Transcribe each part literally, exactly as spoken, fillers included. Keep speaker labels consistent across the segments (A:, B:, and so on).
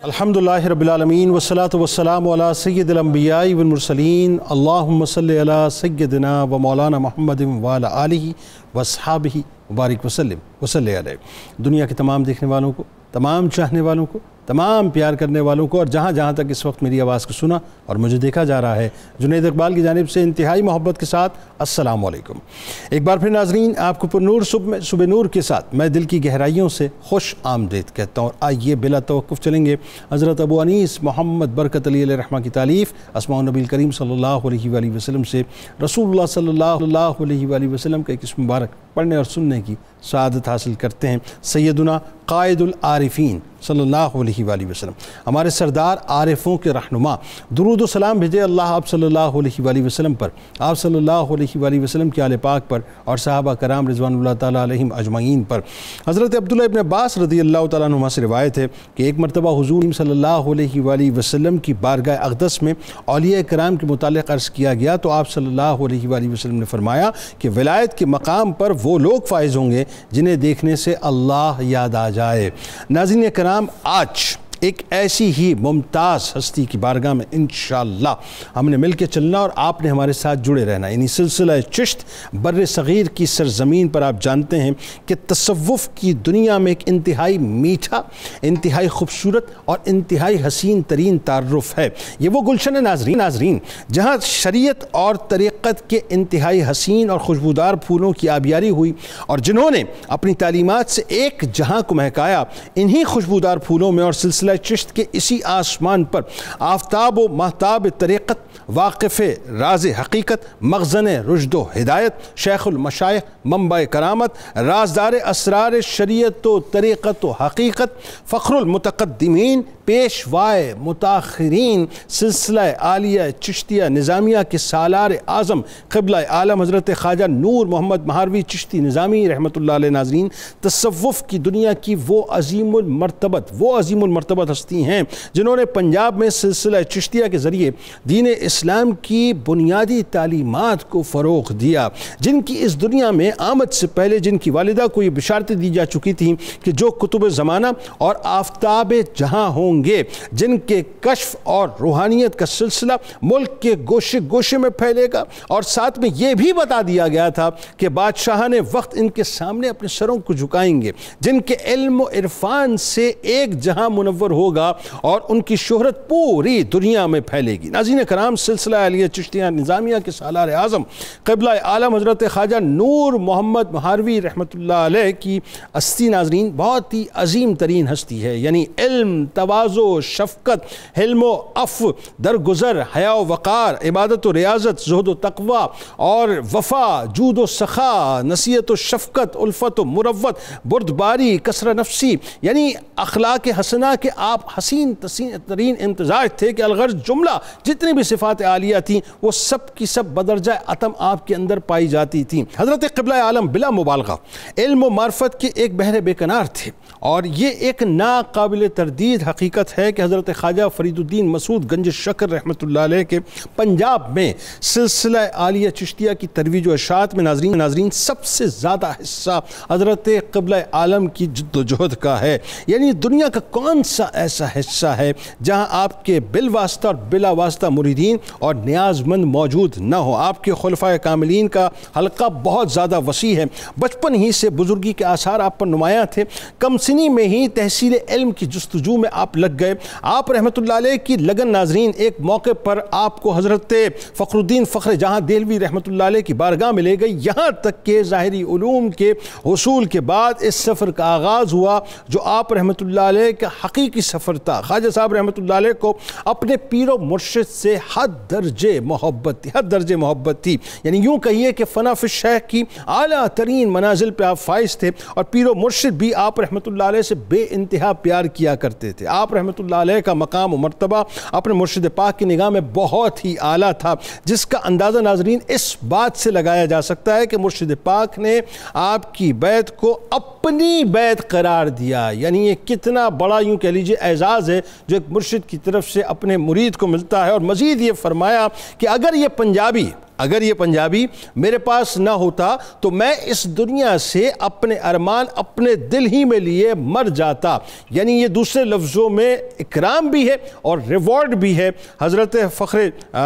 A: الحمدللہ رب العالمین والصلاة والسلام علی سید الانبیاء والمرسلین اللہم صلی علی سیدنا و مولانا محمد وعلی آلہ واصحابہ وبارک وسلم وصلی علیہ۔ دنیا کے تمام دیکھنے والوں کو، تمام چاہنے والوں کو، تمام پیار کرنے والوں کو، اور جہاں جہاں تک اس وقت میری آواز کو سنا اور مجھے دیکھا جا رہا ہے، جنید اقبال کی جانب سے انتہائی محبت کے ساتھ السلام علیکم۔ ایک بار پھر ناظرین، آپ کو پر نور صبح صبح نور کے ساتھ میں دل کی گہرائیوں سے خوش آمدید کہتا ہوں۔ اور آئیے بلا توقف چلیں گے حضرت ابو انیس محمد برکت علی علیہ رحمہ کی تالیف اسماء النبی کریم صلی اللہ علیہ وآلہ وسلم سے رسول اللہ صلی اللہ علیہ وآلہ وسلم کا ایک اسم مبارک پڑھنے اور سننے کی سعادت حاصل کرتے ہیں۔ سیدنا قائد العارفین صلی اللہ علیہ وآلہ وسلم، ہمارے سردار عارفوں کے رہنما، درود و سلام بھیجے اللہ آپ صلی اللہ علیہ وآلہ وسلم پر، آپ صلی اللہ علیہ وآلہ وسلم کے آل پاک پر اور صحابہ کرام رضوان اللہ تعالیٰ علیہم اجمعین پر۔ حضرت عبداللہ ابن عباس رضی اللہ تعالیٰ عنہما سے روایت ہے کہ ایک مرتبہ حضور صلی اللہ علیہ وآلہ وسلم کی بارگاہ اقدس میں اولیاء کرام کے متعلق عرض کیا گیا تو آپ صلی اللہ علیہ وآلہ وسلم نے فرمایا کہ ولایت کے مقام پر وہ لوگ فائز ہوں گے جنہیں دیکھنے سے اللہ یاد آ جائے۔ ناظرین کرام، آج ایک ایسی ہی ممتاز ہستی کی بارگاہ میں انشاءاللہ ہم نے مل کے چلنا اور آپ نے ہمارے ساتھ جڑے رہنا، یعنی سلسلہ چشت بر صغیر کی سرزمین پر۔ آپ جانتے ہیں کہ تصوف کی دنیا میں ایک انتہائی میٹھا، انتہائی خوبصورت اور انتہائی حسین ترین تعارف ہے۔ یہ وہ گلشن ہے ناظرین ناظرین جہاں شریعت اور طریقت کے انتہائی حسین اور خوشبودار پھولوں کی آبیاری ہوئی، اور جنہوں نے اپنی تعلیمات سے ایک جہاں کو مہکایا، انہی خوشبودار پھولوں میں اور سلسلہ چشت کے اسی آسمان پر آفتاب و مہتاب طریقت، واقف راز حقیقت، مخزن رشد و ہدایت، شیخ المشائخ، منبع کرامت، رازدار اسرار شریعت و طریقت و حقیقت، فخر المتقدمین، پیشوائے متاخرین، سلسلہ عالیہ چشتیہ نظامیہ کے سالار اعظم قبلہ عالم حضرت خواجہ نور محمد مہاروی چشتی نظامی رحمۃ اللہ علیہ۔ ناظرین، تصوف کی دنیا کی وہ عظیم المرتبت وہ عظیم المرتبت ہستی ہیں جنہوں نے پنجاب میں سلسلہ چشتیہ کے ذریعے دین اسلام کی بنیادی تعلیمات کو فروغ دیا، جن کی اس دنیا میں آمد سے پہلے جن کی والدہ کو یہ بشارتیں دی جا چکی تھیں کہ جو کتب زمانہ اور آفتاب جہاں ہوں گے، جن کے کشف اور روحانیت کا سلسلہ ملک کے گوشے گوشے میں پھیلے گا، اور ساتھ میں یہ بھی بتا دیا گیا تھا کہ بادشاہان وقت ان کے سامنے اپنے سروں کو جھکائیں گے، جن کے علم و عرفان سے ایک جہاں منور ہوگا اور ان کی شہرت پوری دنیا میں پھیلے گی۔ ناظرین کرام، سلسلہ عالیہ چشتیہ نظامیہ کے سالار اعظم قبلہ عالم حضرت خواجہ نور محمد مہاروی رحمۃ اللہ علیہ کی ہستی ناظرین بہت ہی عظیم ترین ہستی ہے، یعنی علم، تواضع، شفقت، حلم و عفو، درگزر، حیا و وقار، عبادت و ریاضت، زہد و تقوی اور وفا، جود و سخا، نصیحت و شفقت، الفت و مروت، بردباری، کسرہ نفسی، یعنی اخلاق حسنہ کے آپ حسین ترین امتزاج تھے کہ الغرض جملہ جتنی بھی صفات عالیہ تھیں وہ سب کی سب بدرجہ اتم آپ کے اندر پائی جاتی تھیں۔ حضرت قبلہ عالم بلا مبالغہ علم و معرفت کے ایک بحر بے کنار تھے، اور یہ ایک ناقابل تردید حقیقت ہے کہ حضرت خواجہ فرید الدین مسعود گنج شکر رحمۃ اللہ علیہ کے پنجاب میں سلسلہ عالیہ چشتیہ کی ترویج و اشاعت میں ناظرین ناظرین سب سے زیادہ حصہ حضرت قبلہ عالم کی جد و جہد کا ہے۔ یعنی دنیا کا کون سا ایسا حصہ ہے جہاں آپ کے بالواسطہ اور بلا واسطہ مریدین اور نیاز مند موجود نہ ہو۔ آپ کے خلفائے کاملین کا حلقہ بہت زیادہ وسیع ہے، بچپن ہی سے بزرگی کے آثار آپ پر نمایاں تھے، کم سنی میں ہی تحصیل علم کی جستجو میں آپ لگ گئے۔ آپ رحمۃ اللہ علیہ کی لگن ناظرین ایک موقع پر آپ کو حضرت فخر الدین فخر جہاں دہلوی رحمۃ اللہ علیہ کی بارگاہ میں لے گئی، یہاں تک کہ ظاہری علوم کے حصول کے بعد اس سفر کا آغاز ہوا جو آپ رحمۃ اللہ علیہ کا حقیقی سفر تھا۔ خواجہ صاحب رحمۃ اللہ علیہ کو اپنے پیر و مرشد سے حد درجے محبت تھی حد درجے محبت تھی یعنی یوں کہیے کہ فنا فی الشیخ کی اعلیٰ ترین منازل پہ آپ فائز تھے، اور پیر و مرشد بھی آپ رحمۃ اللہ علیہ سے بے انتہا پیار کیا کرتے تھے۔ آپ رحمۃ اللہ علیہ کا مقام و مرتبہ اپنے مرشد پاک کی نگاہ میں بہت ہی اعلیٰ تھا، جس کا اندازہ ناظرین اس بات سے لگایا جا سکتا ہے کہ مرشد پاک نے آپ کی بیعت کو اپنی بیعت قرار دیا۔ یعنی یہ کتنا بڑا یوں کہہ لیجئے اعزاز ہے جو ایک مرشد کی طرف سے اپنے مرید کو ملتا ہے، اور مزید یہ فرمایا کہ اگر یہ پنجابی اگر یہ پنجابی میرے پاس نہ ہوتا تو میں اس دنیا سے اپنے ارمان اپنے دل ہی میں لیے مر جاتا. یعنی یہ دوسرے لفظوں میں اکرام بھی ہے اور ریوارڈ بھی ہے. حضرت فخر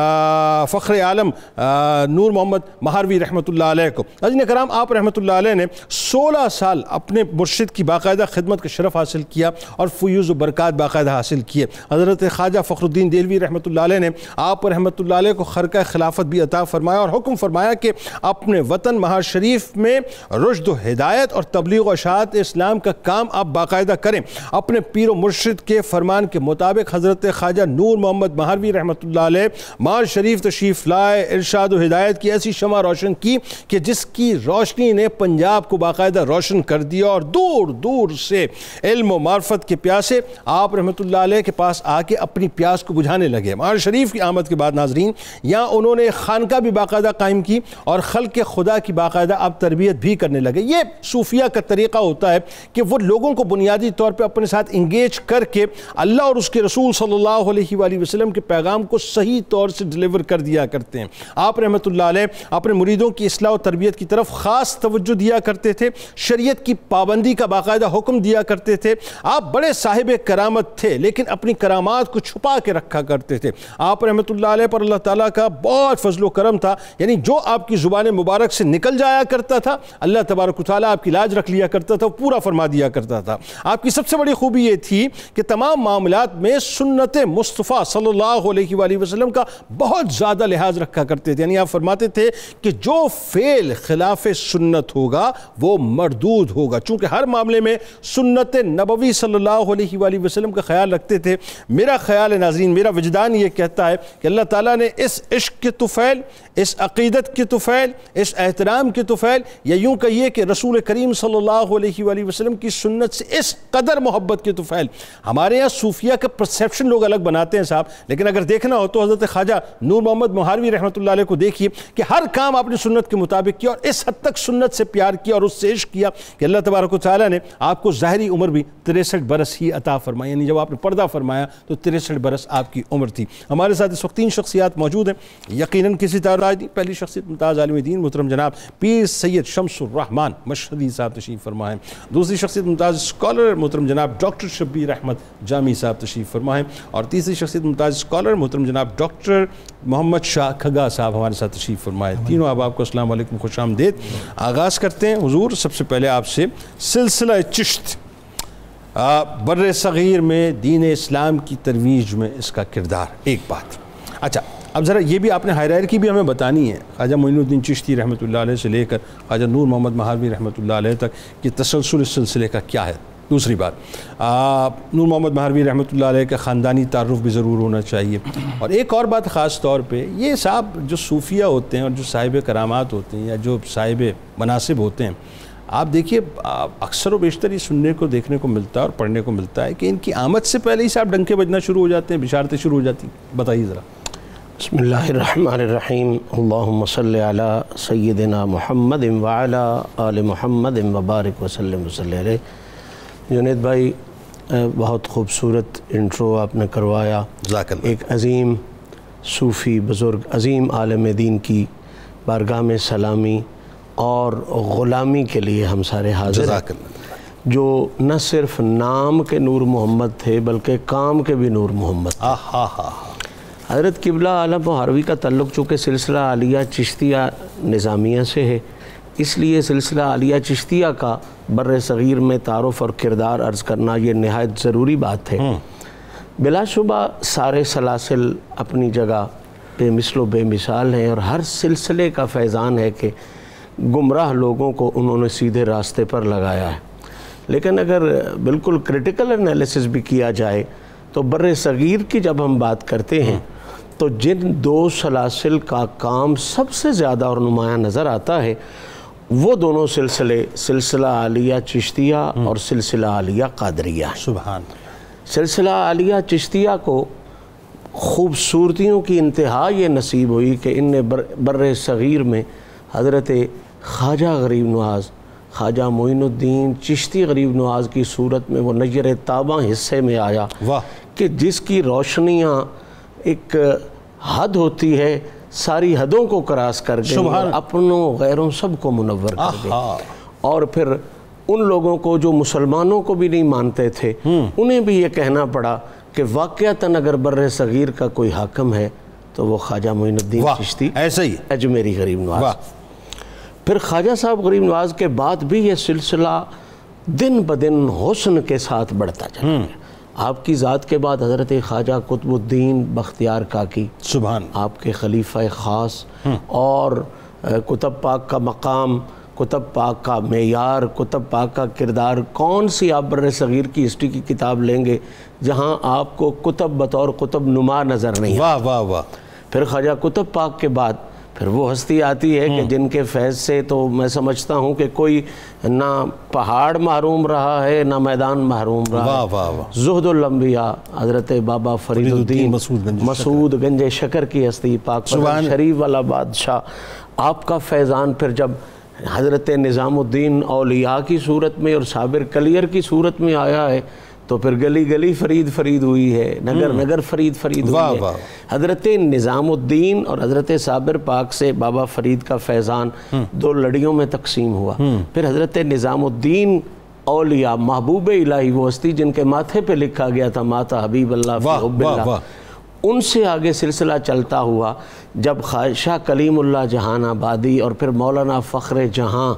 A: فخر عالم نور محمد مہاروی رحمۃ اللہ علیہ کو ناظرین کرام آپ رحمۃ اللہ علیہ نے سولہ سال اپنے مرشد کی باقاعدہ خدمت کا شرف حاصل کیا اور فیوز و برکات باقاعدہ حاصل کیے. حضرت خواجہ فخر الدین دہلوی رحمۃ اللہ علیہ نے آپ رحمۃ اللہ علیہ کو خرقہ خلافت بھی عطا فرمایا اور حکم فرمایا کہ اپنے وطن مہار شریف میں رشد و ہدایت اور تبلیغ و اشاعت اسلام کا کام آپ باقاعدہ کریں. اپنے پیر و مرشد کے فرمان کے مطابق حضرت خواجہ نور محمد مہاروی رحمۃ اللہ علیہ مہار شریف تشریف لائے, ارشاد و ہدایت کی ایسی شمع روشن کی کہ جس کی روشنی نے پنجاب کو باقاعدہ روشن کر دیا اور دور دور سے علم و معرفت کے پیاسے آپ رحمۃ اللہ علیہ کے پاس آ کے اپنی پیاس کو بجھانے لگے. مہار شریف کی آمد کے بعد ناظرین یہاں انہوں نے خانقاہ بھی باقاعدہ قائم کی اور خلق خدا کی باقاعدہ آپ تربیت بھی کرنے لگے. یہ صوفیہ کا طریقہ ہوتا ہے کہ وہ لوگوں کو بنیادی طور پہ اپنے ساتھ انگیج کر کے اللہ اور اس کے رسول صلی اللہ علیہ وآلہ وسلم کے پیغام کو صحیح طور سے ڈیلیور کر دیا کرتے ہیں. آپ رحمۃ اللہ علیہ اپنے مریدوں کی اصلاح و تربیت کی طرف خاص توجہ دیا کرتے تھے, شریعت کی پابندی کا باقاعدہ حکم دیا کرتے تھے. آپ بڑے صاحب کرامت تھے لیکن اپنی کرامات کو چھپا کے رکھا کرتے تھے. آپ رحمۃ اللہ علیہ پر اللہ تعالیٰ کا بہت فضل و کرم تھا, یعنی جو آپ کی زبان مبارک سے نکل جایا کرتا تھا اللہ تبارک و تعالیٰ آپ کی لاج رکھ لیا کرتا تھا, پورا فرما دیا کرتا تھا. آپ کی سب سے بڑی خوبی یہ تھی کہ تمام معاملات میں سنت مصطفیٰ صلی اللہ علیہ وآلہ وسلم کا بہت زیادہ لحاظ رکھا کرتے تھے. یعنی آپ فرماتے تھے کہ جو فعل خلاف سنت ہوگا وہ مردود ہوگا. چونکہ ہر معاملے میں سنت نبوی صلی اللہ علیہ وآلہ وسلم کا خیال رکھتے تھے. میرا خیال ہے ناظرین, میرا وجدان یہ کہتا ہے کہ اللہ تعالیٰ نے اس عشق کے طفیل, اس عقیدت کے طفیل, اس احترام کے طفیل, یا یوں کہیے کہ رسول کریم صلی اللہ علیہ وآلہ وسلم کی سنت سے اس قدر محبت کے طفیل. ہمارے یہاں صوفیہ کا پرسیپشن لوگ الگ بناتے ہیں صاحب, لیکن اگر دیکھنا ہو تو حضرت خواجہ نور محمد مہاروی رحمۃ اللہ علیہ کو دیکھیے کہ ہر کام آپ نے سنت کے مطابق کیا اور اس حد تک سنت سے پیار کیا اور اس سے عشق کیا کہ اللہ تبارک و تعالیٰ نے آپ کو ظاہری عمر بھی تریسٹھ برس ہی عطا فرمائی. یعنی جب آپ نے پردہ فرمایا تو تریسٹھ برس آپ کی عمر تھی. ہمارے ساتھ اس وقت تین شخصیات موجود ہیں, یقیناً کسی طرح نہیں. پہلی شخصیت ممتاز عالم دین محترم جناب پیر سید شمس الرحمان مشہدی صاحب تشریف فرما ہیں. دوسری شخصیت ممتاز اسکالر محترم جناب ڈاکٹر شبیر احمد جامی صاحب تشریف فرما ہیں. اور تیسری شخصیت ممتاز اسکالر محترم جناب ڈاکٹر محمد شاہ کھگا صاحب ہمارے ساتھ تشریف فرما ہیں. تینوں آپ آپ کو السلام علیکم, خوش آمدید. آغاز کرتے ہیں حضور سب سے پہلے آپ سے سلسلہ چشت بر صغیر میں دین اسلام کی ترویج میں اس کا کردار. ایک بات اچھا اب ذرا یہ بھی آپ نے ہائرارکی بھی ہمیں بتانی ہے, خواجہ معین الدین چشتی رحمۃ اللہ علیہ سے لے کر خواجہ نور محمد مہاروی رحمۃ اللہ علیہ تک کہ تسلسل اس سلسلے کا کیا ہے. دوسری بات نور محمد مہاروی رحمۃ اللہ علیہ کا خاندانی تعارف بھی ضرور ہونا چاہیے. اور ایک اور بات خاص طور پہ یہ صاحب جو صوفیہ ہوتے ہیں اور جو صاحب کرامات ہوتے ہیں یا جو صاحب مناصب ہوتے ہیں, آپ دیکھیے اکثر و بیشتر یہ سننے کو دیکھنے کو ملتا ہے اور پڑھنے کو ملتا ہے کہ ان کی آمد سے پہلے ہی صاحب ڈنکے بجنا شروع ہو جاتے ہیں, بشارتیں شروع ہو جاتی ہیں. بتائیے ذرا.
B: بسم اللہ الرحمن الرحیم. اللہم صلی علی سیدنا محمد وعلی آل محمد وبارک وسلم وصلی علیہ. جنید بھائی بہت خوبصورت انٹرو آپ نے کروایا. ایک عظیم صوفی بزرگ, عظیم عالم دین کی بارگاہ میں سلامی اور غلامی کے لیے ہم سارے حاضر ہیں, جو نہ صرف نام کے نور محمد تھے بلکہ کام کے بھی نور محمد تھے. حضرت قبلہ عالم مہاروی کا تعلق چونکہ سلسلہ عالیہ چشتیہ نظامیہ سے ہے, اس لیے سلسلہ عالیہ چشتیہ کا بر صغیر میں تعارف اور کردار عرض کرنا یہ نہایت ضروری بات ہے. بلا شبہ سارے سلاسل اپنی جگہ بے مثل و بے مثال ہیں اور ہر سلسلے کا فیضان ہے کہ گمراہ لوگوں کو انہوں نے سیدھے راستے پر لگایا ہے. لیکن اگر بالکل کریٹیکل انالیسس بھی کیا جائے تو بر صغیر کی جب ہم بات کرتے ہیں تو جن دو سلاسل کا کام سب سے زیادہ اور نمایاں نظر آتا ہے وہ دونوں سلسلے سلسلہ عالیہ چشتیہ اور سلسلہ عالیہ قادریہ.
A: سبحان.
B: سلسلہ عالیہ چشتیہ کو خوبصورتیوں کی انتہا یہ نصیب ہوئی کہ ان نے بر صغیر میں حضرت خواجہ غریب نواز خواجہ معین الدین چشتی غریب نواز کی صورت میں وہ نیر تاباں حصے میں آیا کہ جس کی روشنیاں ایک حد ہوتی ہے ساری حدوں کو کراس کر گئی اور اپنوں غیروں سب کو منور کر گئی. اور پھر ان لوگوں کو جو مسلمانوں کو بھی نہیں مانتے تھے انہیں بھی یہ کہنا پڑا کہ واقعتاً اگر بر صغیر کا کوئی حاکم ہے تو وہ خواجہ معین الدین چشتی
A: ایسا ہی
B: اجمیری غریب نواز. پھر خواجہ صاحب غریب نواز کے بعد بھی یہ سلسلہ دن بدن حسن کے ساتھ بڑھتا چلا گیا. آپ کی ذات کے بعد حضرت خواجہ قطب الدین بختیار کاکی
A: سبحان
B: آپ کے خلیفہ خاص اور کتب پاک کا مقام، کتب پاک کا معیار، کتب پاک کا کردار، کون سی آپ بر صغیر کی ہسٹری کی کتاب لیں گے جہاں آپ کو کتب بطور کتب نما نظر نہیں.
A: واہ واہ واہ.
B: پھر خواجہ کتب پاک کے بعد پھر وہ ہستی آتی ہے کہ جن کے فیض سے تو میں سمجھتا ہوں کہ کوئی نہ پہاڑ محروم رہا ہے نہ میدان محروم رہا ہے. زہد الانبیاء حضرت بابا فرید الدین مسعود گنج شکر کی ہستی، پاک شریف والا بادشاہ. آپ کا فیضان پھر جب حضرت نظام الدین اولیاء کی صورت میں اور صابر کلیر کی صورت میں آیا ہے تو پھر گلی گلی فرید فرید ہوئی ہے، نگر نگر فرید فرید ہوئی ہے. حضرت نظام الدین اور حضرت صابر پاک سے بابا فرید کا فیضان دو لڑیوں میں تقسیم ہوا. پھر حضرت نظام الدین اولیاء محبوب الہی وہ ہستی جن کے ماتھے پہ لکھا گیا تھا ماتا حبیب اللہ فی حب اللہ، ان سے آگے سلسلہ چلتا ہوا جب شاہ کلیم اللہ جہان آبادی اور پھر مولانا فخر جہاں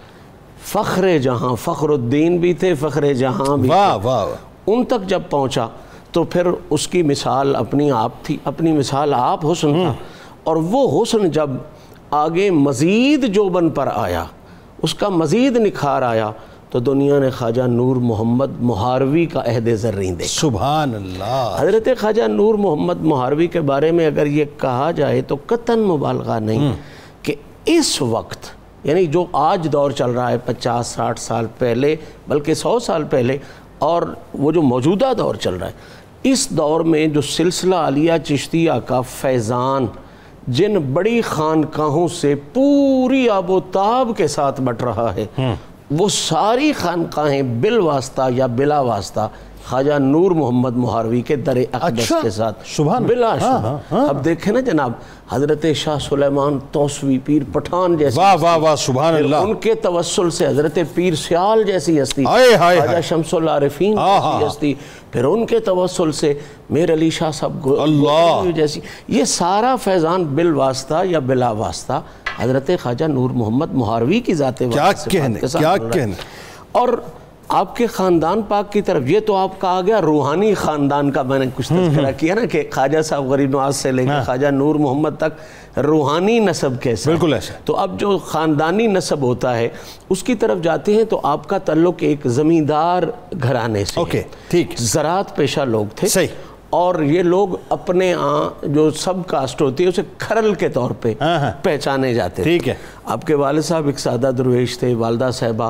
B: فخر جہاں فخر الدین بھی تھے، فخر جہاں بھی تھے، ان تک جب پہنچا تو پھر اس کی مثال اپنی آپ تھی، اپنی مثال آپ حسن تھا. اور وہ حسن جب آگے مزید جوبن پر آیا، اس کا مزید نکھار آیا تو دنیا نے خواجہ نور محمد مہاروی کا عہد زرین دیکھا.
A: سبحان اللہ.
B: حضرت خواجہ نور محمد مہاروی کے بارے میں اگر یہ کہا جائے تو قطعاً مبالغہ نہیں کہ اس وقت یعنی جو آج دور چل رہا ہے پچاس ساٹھ سال پہلے بلکہ سو سال پہلے اور وہ جو موجودہ دور چل رہا ہے، اس دور میں جو سلسلہ عالیہ چشتیہ کا فیضان جن بڑی خانقاہوں سے پوری آب و تاب کے ساتھ بٹ رہا ہے، وہ ساری خانقاہیں بالواسطہ یا بلا واسطہ خواجہ نور محمد مہاروی کے در اقدس کے ساتھ بلا شبہ. اب دیکھیں نا جناب حضرت شاہ سلیمان توسوی پیر پٹھان جیسی
A: واہ واہ واہ سبحان اللہ،
B: ان کے توسل سے حضرت پیر سیال جیسی ہستی، خواجہ شمس العارفین جیسی ہستی، پھر ان کے توسل سے میر علی شاہ صاحب اللہ جیسی، یہ سارا فیضان بالواسطہ یا بلا واسطہ حضرت خواجہ نور محمد مہاروی کی ذات
A: کیا کہنے کیا کہنے.
B: اور آپ کے خاندان پاک کی طرف یہ تو آپ کا آ گیا روحانی خاندان کا، میں نے کچھ تذکرہ کیا نا کہ خواجہ صاحب غریب نواز سے لے کے خواجہ نور محمد تک روحانی نسب کیسا،
A: بالکل ایسا.
B: تو اب جو خاندانی نسب ہوتا ہے اس کی طرف جاتے ہیں تو آپ کا تعلق ایک زمیندار گھرانے سے،
A: اوکے ٹھیک،
B: زراعت پیشہ لوگ تھے.
A: صحیح.
B: اور یہ لوگ اپنے ہاں جو سب کاسٹ ہوتی ہے اسے کھرل کے طور پہ پہچانے جاتے تھے.
A: ٹھیک ہے.
B: آپ کے والد صاحب ایک سادہ درویش تھے، والدہ صاحبہ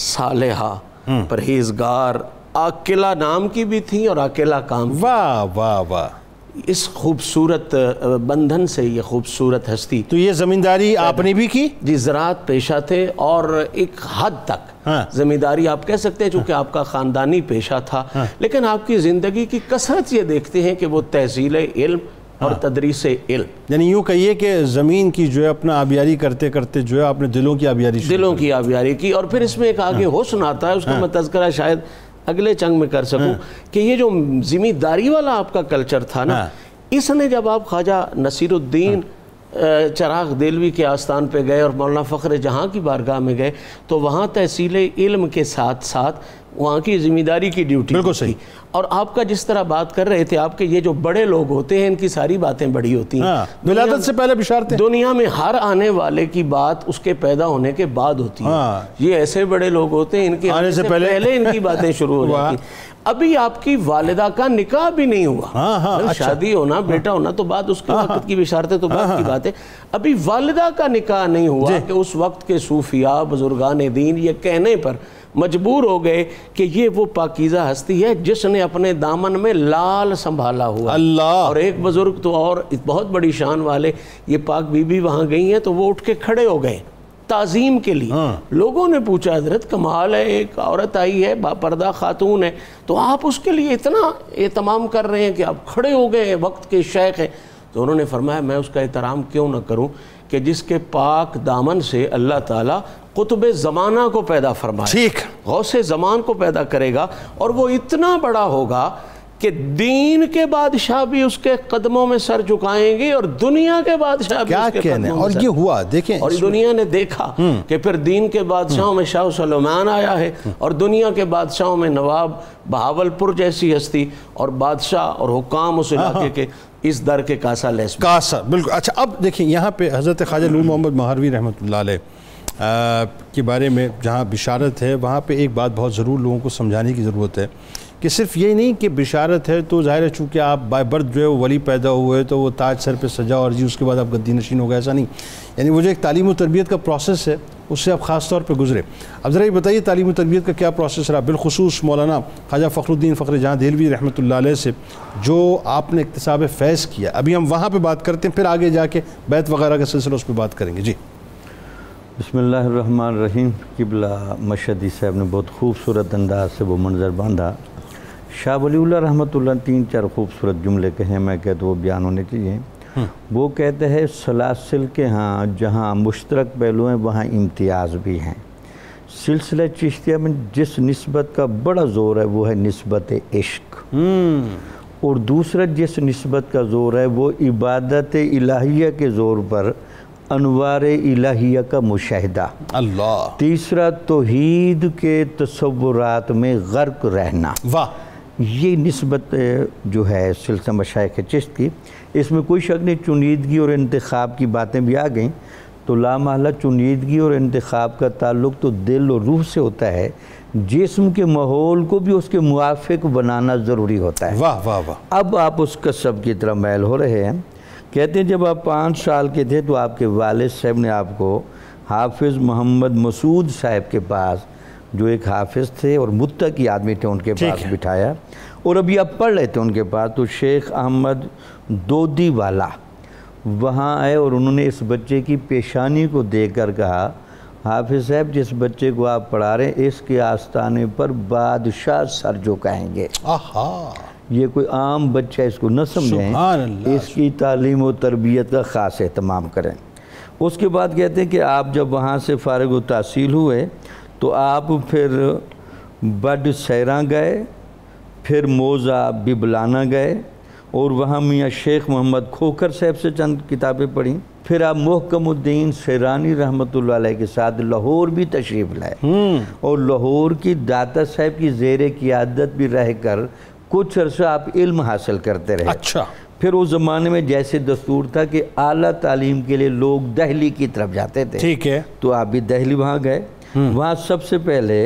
B: صالحہ پرہیزگار، عاقلہ نام کی بھی تھیں اور عاقلہ کام.
A: واہ واہ واہ.
B: اس خوبصورت بندھن سے یہ خوبصورت ہستی.
A: تو یہ زمینداری آپ نے بھی کی؟
B: جی زراعت پیشہ تھے اور ایک حد تک زمینداری آپ کہہ سکتے ہیں چونکہ آپ کا خاندانی پیشہ تھا، لیکن آپ کی زندگی کی کثرت یہ دیکھتے ہیں کہ وہ تحصیل علم اور تدریس علم،
A: یعنی یوں کہیے کہ زمین کی جو ہے اپنا آبیاری کرتے کرتے جو ہے آپ نے دلوں کی آبیاری
B: دلوں کی آبیاری کی. اور پھر اس میں ایک آگے حسن آتا ہے، اس کا میں تذکرہ شاید اگلے چنگ میں کر سکوں کہ یہ جو زمینداری والا آپ کا کلچر تھا نا، اس نے جب آپ خواجہ نصیر الدین چراغ دہلوی کے آستان پہ گئے اور مولانا فخر جہاں کی بارگاہ میں گئے تو وہاں تحصیل علم کے ساتھ ساتھ وہاں کی زمینداری کی ڈیوٹی.
A: بالکل صحیح.
B: اور آپ کا جس طرح بات کر رہے تھے، آپ کے یہ جو بڑے لوگ ہوتے ہیں ان کی ساری باتیں بڑی ہوتی ہیں،
A: ولادت سے پہلے بشارتیں.
B: دنیا میں ہر آنے والے کی بات اس کے پیدا ہونے کے بعد ہوتی ہے. یہ ایسے بڑے لوگ ہوتے ہیں ان کے آنے سے پہلے ان کی باتیں شروع ہو جاتی ہیں. ابھی آپ کی والدہ کا نکاح بھی نہیں ہوا، شادی ہونا بیٹا ہونا تو بعد اس کے وقت کی بشارتیں تو بعد کی بات ہے. ابھی والدہ کا نکاح نہیں ہوا کہ اس وقت کے صوفیاء بزرگان دین یہ کہنے پر مجبور ہو گئے کہ یہ وہ پاکیزہ ہستی ہے جس نے اپنے دامن میں لال سنبھالا ہوا.
A: اللہ.
B: اور ایک بزرگ تو اور بہت بڑی شان والے یہ پاک بی بی وہاں گئی ہیں تو وہ اٹھ کے کھڑے ہو گئے تعظیم کے لیے. لوگوں نے پوچھا حضرت کمال ہے، ایک عورت آئی ہے با پردہ خاتون ہے تو آپ اس کے لیے اتنا اہتمام کر رہے ہیں کہ آپ کھڑے ہو گئے، وقت کے شیخ ہیں. تو انہوں نے فرمایا میں اس کا احترام کیوں نہ کروں کہ جس کے پاک دامن سے اللہ تعالیٰ قطب زمانہ کو پیدا فرمائے،
A: ٹھیک،
B: غوث زمان کو پیدا کرے گا، اور وہ اتنا بڑا ہوگا کہ دین کے بادشاہ بھی اس کے قدموں میں سر جھکائیں گے اور دنیا کے بادشاہ بھی اس کے قدموں میں
A: اور
B: سر،
A: یہ ہوا دیکھیں،
B: اور دنیا نے دیکھا کہ پھر دین کے بادشاہوں میں شاہ سلیمان آیا ہے، اور دنیا کے بادشاہوں میں نواب بہاول پور جیسی ہستی، اور بادشاہ اور حکام اس علاقے کے اس در کے کاسا لیس
A: کاسا، بالکل۔ اچھا اب دیکھیں یہاں پہ حضرت خواجہ نور محمد مہاروی رحمۃ اللہ علیہ کے بارے میں جہاں بشارت ہے، وہاں پہ ایک بات بہت ضرور لوگوں کو سمجھانے کی ضرورت ہے کہ صرف یہ نہیں کہ بشارت ہے تو ظاہر ہے چونکہ آپ بائی برتھ جو ہے وہ ولی پیدا ہوئے تو وہ تاج سر پہ سجا اور جی اس کے بعد آپ گدی نشین ہو گئے، ایسا نہیں، یعنی وہ جو ایک تعلیم و تربیت کا پروسیس ہے اس سے آپ خاص طور پہ گزرے۔ اب ذرا یہ بتائیے تعلیم و تربیت کا کیا پروسیس رہا، بالخصوص مولانا خواجہ فخر الدین فخر جہاں دہلوی رحمۃ اللہ علیہ سے جو آپ نے اکتساب فیض کیا، ابھی ہم وہاں پہ بات کرتے ہیں، پھر آگے جا کے بیت وغیرہ کا سلسلہ اس پہ بات کریں گے۔ جی
C: بسم اللہ الرحمن الرحیم۔ قبلہ مشہدی صاحب نے بہت خوبصورت انداز سے وہ منظر باندھا۔ شاہ ولی اللہ رحمۃ اللہ تین چار خوبصورت جملے کہیں، میں کہتا وہ بیان ہونے چاہیے۔ وہ کہتے ہیں سلاسل کے ہاں جہاں مشترک پہلو ہیں وہاں امتیاز بھی ہیں۔ سلسلہ چشتیہ میں جس نسبت کا بڑا زور ہے وہ ہے نسبت عشق، اور دوسرا جس نسبت کا زور ہے وہ عبادت الہیہ کے زور پر انوار الہیہ کا مشاہدہ،
A: اللہ،
C: تیسرا توحید کے تصورات میں غرق رہنا۔
A: واہ،
C: یہ نسبت جو ہے سلسلہ مشائخ چشت کی، اس میں کوئی شک نہیں چنیدگی اور انتخاب کی باتیں بھی آ گئیں، تو لامحالہ چنیدگی اور انتخاب کا تعلق تو دل اور روح سے ہوتا ہے، جسم کے ماحول کو بھی اس کے موافق بنانا ضروری ہوتا ہے۔
A: واہ واہ واہ۔
C: اب آپ اس کسب کی طرف میل ہو رہے ہیں۔ کہتے ہیں جب آپ پانچ سال کے تھے تو آپ کے والد صاحب نے آپ کو حافظ محمد مسعود صاحب کے پاس، جو ایک حافظ تھے اور متقی آدمی تھے، ان کے پاس بٹھایا، اور ابھی آپ پڑھ رہے تھے ان کے پاس، تو شیخ احمد دودی والا وہاں آئے اور انہوں نے اس بچے کی پیشانی کو دیکھ کر کہا حافظ صاحب جس بچے کو آپ پڑھا رہے ہیں اس کے آستانے پر بادشاہ سر جھکائیں گے۔
A: آہا،
C: یہ کوئی عام بچہ اس کو نہ سمجھیں،
A: سبحان اللہ،
C: اس کی تعلیم و تربیت کا خاص اہتمام کریں۔ اس کے بعد کہتے ہیں کہ آپ جب وہاں سے فارغ و تحصیل ہوئے تو آپ پھر بڈ سیراں گئے، پھر موزہ ببلانا گئے، اور وہاں میاں شیخ محمد کھوکھر صاحب سے چند کتابیں پڑھیں، پھر آپ محکم الدین سیرانی رحمۃ اللہ علیہ کے ساتھ لاہور بھی تشریف لائے، اور لاہور کی داتا صاحب کی زیر قیادت بھی رہ کر کچھ عرصہ آپ علم حاصل کرتے رہے۔
A: اچھا،
C: پھر اس زمانے میں جیسے دستور تھا کہ اعلیٰ تعلیم کے لیے لوگ دہلی کی طرف جاتے تھے،
A: ٹھیک ہے،
C: تو آپ بھی دہلی وہاں گئے۔ وہاں سب سے پہلے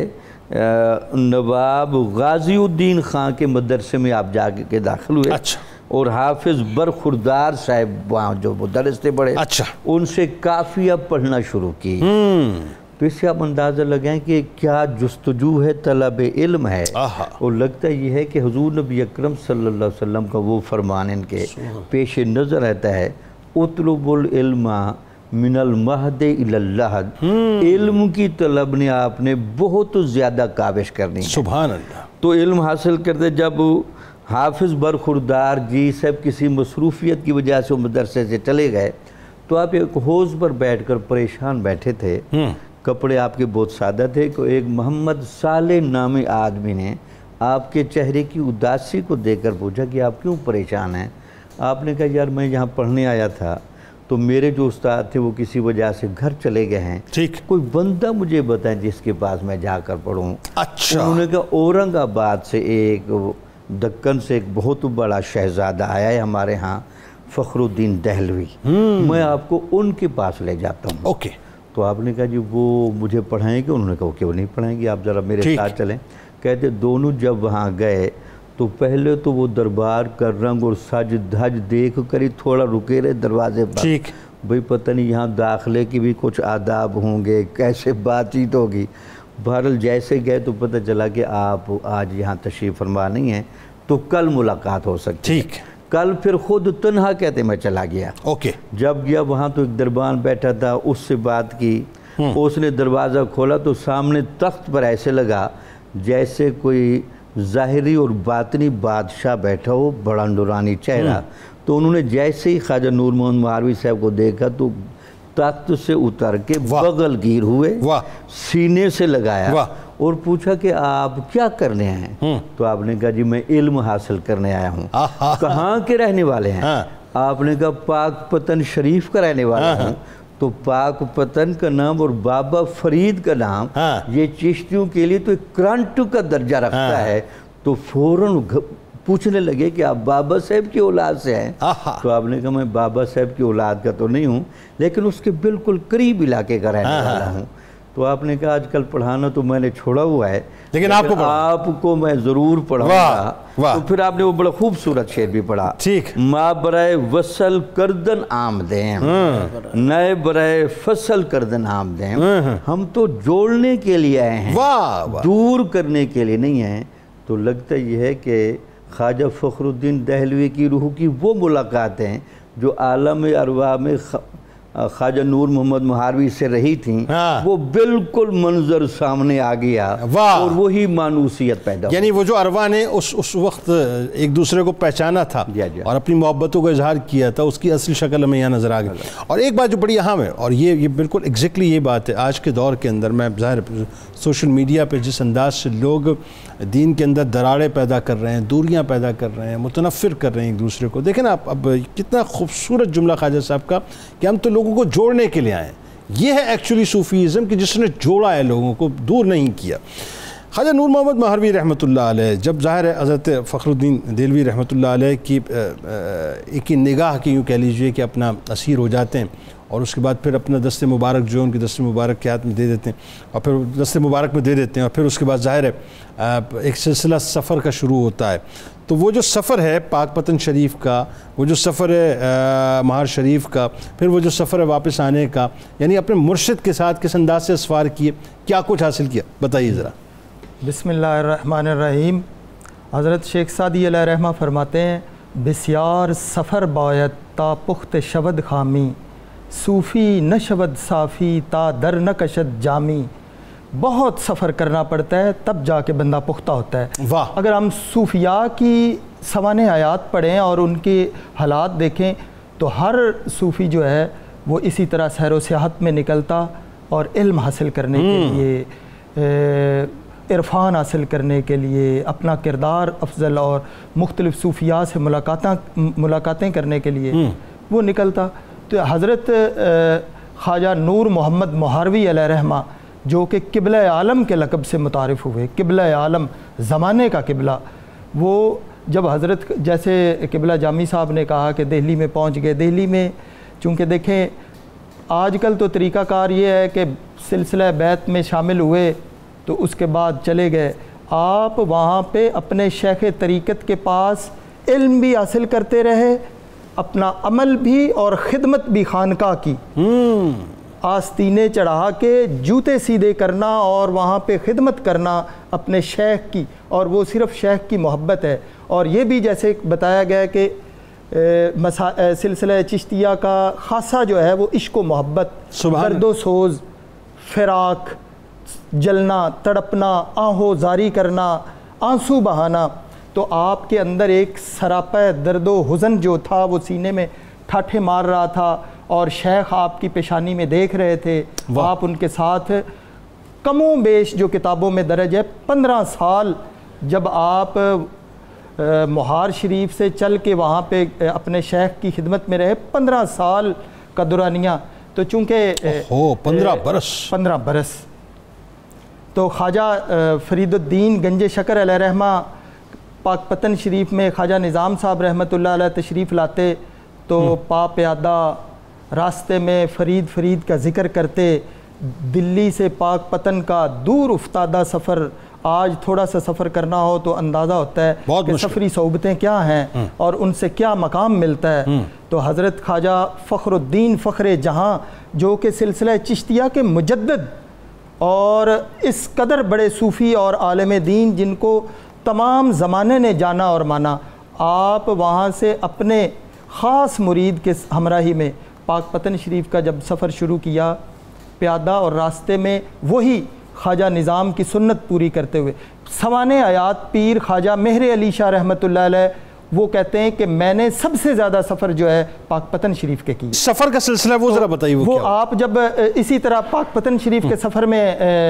C: نواب غازی الدین خان کے مدرسے میں آپ جا کے داخل ہوئے،
A: اچھا،
C: اور حافظ برخوردار صاحب وہاں جو مدرس تھے بڑے،
A: اچھا،
C: ان سے کافیہ پڑھنا شروع کی۔ تو اس سے آپ اندازہ لگائیں کہ کیا جستجو ہے، طلب علم ہے، اور لگتا یہ ہے کہ حضور نبی اکرم صلی اللہ علیہ وسلم کا وہ فرمان ان کے پیش نظر رہتا ہے، اطلب العلم من المہد الی اللحد، علم کی طلب نے آپ نے بہت زیادہ کاوش کرنی ہے۔
A: سبحان اللہ۔
C: تو علم حاصل کرتے جب حافظ برخوردار جی صاحب کسی مصروفیت کی وجہ سے مدرسے سے چلے گئے تو آپ ایک حوض پر بیٹھ کر پریشان بیٹھے تھے، کپڑے آپ کے بہت سادہ تھے، کہ ایک محمد صالح نامی آدمی نے آپ کے چہرے کی اداسی کو دیکھ کر پوچھا کہ آپ کیوں پریشان ہیں؟ آپ نے کہا یار میں یہاں پڑھنے آیا تھا تو میرے جو استاد تھے وہ کسی وجہ سے گھر چلے گئے ہیں،
A: ٹھیک،
C: کوئی بندہ مجھے بتائیں جس کے پاس میں جا کر پڑھوں۔
A: اچھا،
C: انہوں نے کہا اورنگ آباد سے ایک دکن سے ایک بہت بڑا شہزادہ آیا ہے ہمارے ہاں، فخر الدین دہلوی، میں آپ کو ان کے پاس لے جاتا ہوں۔
A: اوکے،
C: تو آپ نے کہا جی وہ مجھے پڑھائیں گے؟ انہوں نے کہا کہ وہ نہیں پڑھائیں گے، آپ ذرا میرے ساتھ چلیں۔ کہتے دونوں جب وہاں گئے تو پہلے تو وہ دربار کا رنگ اور سج دھج دیکھ کر ہی تھوڑا رکے رہے دروازے پر،
A: ٹھیک،
C: بھئی پتہ نہیں یہاں داخلے کی بھی کچھ آداب ہوں گے، کیسے بات چیت ہوگی۔ بہرحال جیسے گئے تو پتہ چلا کہ آپ آج یہاں تشریف فرما نہیں ہیں تو کل ملاقات ہو سکتی ہے۔
A: ٹھیک،
C: کل پھر خود تنہا کہتے میں چلا گیا۔
A: اوکے،
C: جب گیا وہاں تو ایک دربان بیٹھا تھا، اس سے بات کی، اس نے دروازہ کھولا تو سامنے تخت پر ایسے لگا جیسے کوئی ظاہری اور باطنی بادشاہ بیٹھا ہو، بڑا نورانی چہرہ. تو انہوں نے جیسے ہی خواجہ نور محمد مہاروی صاحب کو دیکھا تو تخت سے اتر کے بغل گیر ہوئے، سینے سے لگایا اور پوچھا کہ آپ کیا کرنے ہیں؟ تو آپ نے کہا جی میں علم حاصل کرنے آیا ہوں. کہاں کے رہنے والے ہیں؟ آپ نے کہا پاک پتن شریف کا رہنے والا ہوں. تو پاک پتن کا نام اور بابا فرید کا نام یہ چشتیوں کے لیے تو ایک کرنٹ کا درجہ رکھتا ہے. تو فوراً پوچھنے لگے کہ آپ بابا صاحب کی اولاد سے ہیں؟ تو آپ نے کہا میں بابا صاحب کی اولاد کا تو نہیں ہوں لیکن اس کے بالکل قریب علاقے کا رہنے والا ہوں. تو آپ نے کہا آج کل پڑھانا تو میں نے چھوڑا ہوا ہے لیکن آپ کو آپ کو میں ضرور پڑھاؤں گا. تو پھر آپ نے وہ بڑا خوبصورت شعر بھی پڑھا. ٹھیک. ماں برائے وصل کردن آمدیں نئے برائے فصل کردن آمدیں. ہم تو جوڑنے کے لیے آئے ہیں، دور کرنے کے لیے نہیں ہیں. تو لگتا یہ ہے کہ خواجہ فخر الدین دہلوی کی روح کی وہ ملاقاتیں جو عالم ارواح میں خواجہ نور محمد مہاروی سے رہی تھیں وہ بالکل منظر سامنے آ گیا اور وہی مانوسیت پیدا
A: یعنی وہ جو ارواح نے اس اس وقت ایک دوسرے کو پہچانا تھا اور اپنی محبتوں کو اظہار کیا تھا، اس کی اصلی شکل ہمیں یہاں نظر آ گئی. اور ایک بات جو بڑی اہم ہے اور یہ یہ بالکل ایگزیکٹلی یہ بات ہے آج کے دور کے اندر، میں ظاہر سوشل میڈیا پہ جس انداز سے لوگ دین کے اندر دراڑیں پیدا کر رہے ہیں، دوریاں پیدا کر رہے ہیں، متنفر کر رہے ہیں ایک دوسرے کو. دیکھیں نا آپ اب کتنا خوبصورت جملہ خواجہ صاحب کا کہ ہم تو لوگوں کو جوڑنے کے لیے آئے ہیں. یہ ہے ایکچولی صوفیزم کہ جس نے جوڑا ہے لوگوں کو، دور نہیں کیا. خواجہ نور محمد مہاروی رحمۃ اللہ علیہ جب ظاہر ہے حضرت فخر الدین دہلوی رحمۃ اللہ علیہ کی ایک ہی نگاہ کی یوں کہہ لیجئے کہ اپنا اسیر ہو جاتے ہیں اور اس کے بعد پھر اپنا دست مبارک جو ان کے دست مبارک کے ہاتھ میں دے دیتے ہیں اور پھر دست مبارک میں دے دیتے ہیں اور پھر اس کے بعد ظاہر ہے ایک سلسلہ سفر کا شروع ہوتا ہے. تو وہ جو سفر ہے پاک پتن شریف کا، وہ جو سفر ہے مہار شریف کا، پھر وہ جو سفر ہے واپس آنے کا، یعنی اپنے مرشد کے ساتھ کس انداز سے اسفار کیے، کیا کچھ حاصل کیا، بتائیے ذرا.
D: بسم اللہ الرحمن الرحیم. حضرت شیخ سعدی علیہ رحمہ فرماتے ہیں بسیار سفر باید تا پخت شود خامی، صوفی نہ شود صافی تا در نہ کشد جامی. بہت سفر کرنا پڑتا ہے تب جا کے بندہ پختہ ہوتا ہے. واہ. اگر ہم صوفیاء کی سوانح حیات پڑھیں اور ان کے حالات دیکھیں تو ہر صوفی جو ہے وہ اسی طرح سیر و سیاحت میں نکلتا اور علم حاصل کرنے کے لیے، عرفان حاصل کرنے کے لیے، اپنا کردار افضل اور مختلف صوفیاء سے ملاقاتیں ملاقاتیں کرنے کے لیے وہ نکلتا. تو حضرت خواجہ نور محمد مہاروی علیہ رحمہ جو کہ قبلہ عالم کے لقب سے متعارف ہوئے، قبلہ عالم زمانے کا قبلہ، وہ جب حضرت جیسے قبلہ جامی صاحب نے کہا کہ دہلی میں پہنچ گئے. دہلی میں چونکہ دیکھیں آج کل تو طریقہ کار یہ ہے کہ سلسلہ بیعت میں شامل ہوئے تو اس کے بعد چلے گئے. آپ وہاں پہ اپنے شیخ طریقت کے پاس علم بھی حاصل کرتے رہے، اپنا عمل بھی اور خدمت بھی خانقاہ کی، آستینے چڑھا کے جوتے سیدھے کرنا اور وہاں پہ خدمت کرنا اپنے شیخ کی، اور وہ صرف شیخ کی محبت ہے. اور یہ بھی جیسے بتایا گیا کہ سلسلہ چشتیہ کا خاصہ جو ہے وہ عشق و محبت، درد و سوز، فراق، جلنا، تڑپنا، آہو زاری کرنا، آنسو بہانا. تو آپ کے اندر ایک سراپہ درد و حزن جو تھا وہ سینے میں ٹھاٹھے مار رہا تھا اور شیخ آپ کی پیشانی میں دیکھ رہے تھے. آپ ان کے ساتھ کم و بیش جو کتابوں میں درج ہے پندرہ سال جب آپ مہار شریف سے چل کے وہاں پہ اپنے شیخ کی خدمت میں رہے، پندرہ سال کا دورانیہ. تو چونکہ
A: پندرہ برس
D: پندرہ برس تو خواجہ فرید الدین گنج شکر علیہ رحمہ پاک پتن شریف میں خواجہ نظام صاحب رحمۃ اللہ علیہ تشریف لاتے تو پا پیادہ راستے میں فرید فرید کا ذکر کرتے. دلی سے پاک پتن کا دور افتادہ سفر، آج تھوڑا سا سفر کرنا ہو تو اندازہ ہوتا ہے کہ سفری صحبتیں کیا ہیں اور ان سے کیا مقام ملتا ہے. تو حضرت خواجہ فخر الدین فخر جہاں جو کہ سلسلہ چشتیہ کے مجدد اور اس قدر بڑے صوفی اور عالم دین جن کو تمام زمانے نے جانا اور مانا، آپ وہاں سے اپنے خاص مرید کے ہمراہی میں پاک پتن شریف کا جب سفر شروع کیا پیادہ، اور راستے میں وہی خواجہ نظام کی سنت پوری کرتے ہوئے سوانے آیات پیر خواجہ مہر علی شاہ رحمۃ اللہ علیہ وہ کہتے ہیں کہ میں نے سب سے زیادہ سفر جو ہے پاک پتن شریف کے کی.
A: سفر کا سلسلہ وہ ذرا بتائیے.
D: وہ آپ جب اسی طرح پاک پتن شریف کے سفر میں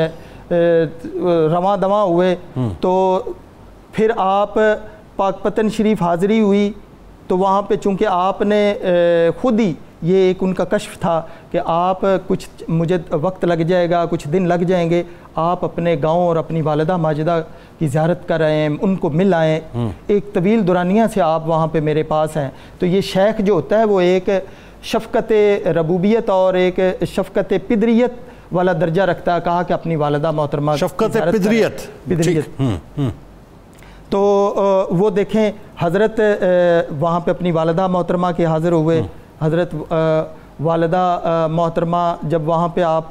D: رواں دواں ہوئے تو پھر آپ پاک پتن شریف حاضری ہوئی تو وہاں پہ چونکہ آپ نے خود ہی یہ ایک ان کا کشف تھا کہ آپ کچھ مجھے وقت لگ جائے گا، کچھ دن لگ جائیں گے، آپ اپنے گاؤں اور اپنی والدہ ماجدہ کی زیارت کر رہے ہیں، ان کو مل آئیں. ایک طویل دورانیہ سے آپ وہاں پہ میرے پاس ہیں. تو یہ شیخ جو ہوتا ہے وہ ایک شفقت ربوبیت اور ایک شفقت پدریت والا درجہ رکھتا ہے. کہا کہ اپنی والدہ محترمہ
A: شفقت پدریت
D: پدریت تو وہ دیکھیں حضرت وہاں پہ اپنی والدہ محترمہ کے حاضر ہوئے. حضرت والدہ محترمہ جب وہاں پہ آپ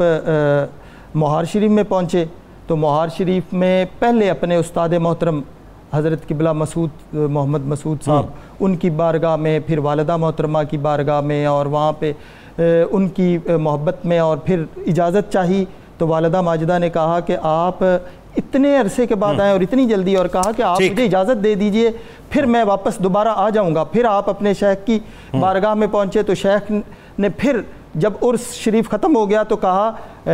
D: مہار شریف میں پہنچے تو مہار شریف میں پہلے اپنے استاد محترم حضرت قبلہ مسعود محمد مسعود صاحب ان کی بارگاہ میں، پھر والدہ محترمہ کی بارگاہ میں، اور وہاں پہ ان کی محبت میں، اور پھر اجازت چاہی تو والدہ ماجدہ نے کہا کہ آپ اتنے عرصے کے بعد آئیں اور اتنی جلدی، اور کہا کہ آپ مجھے اجازت دے دیجئے پھر میں واپس دوبارہ آ جاؤں گا. پھر آپ اپنے شیخ کی بارگاہ میں پہنچے تو شیخ نے پھر جب عرس شریف ختم ہو گیا تو کہا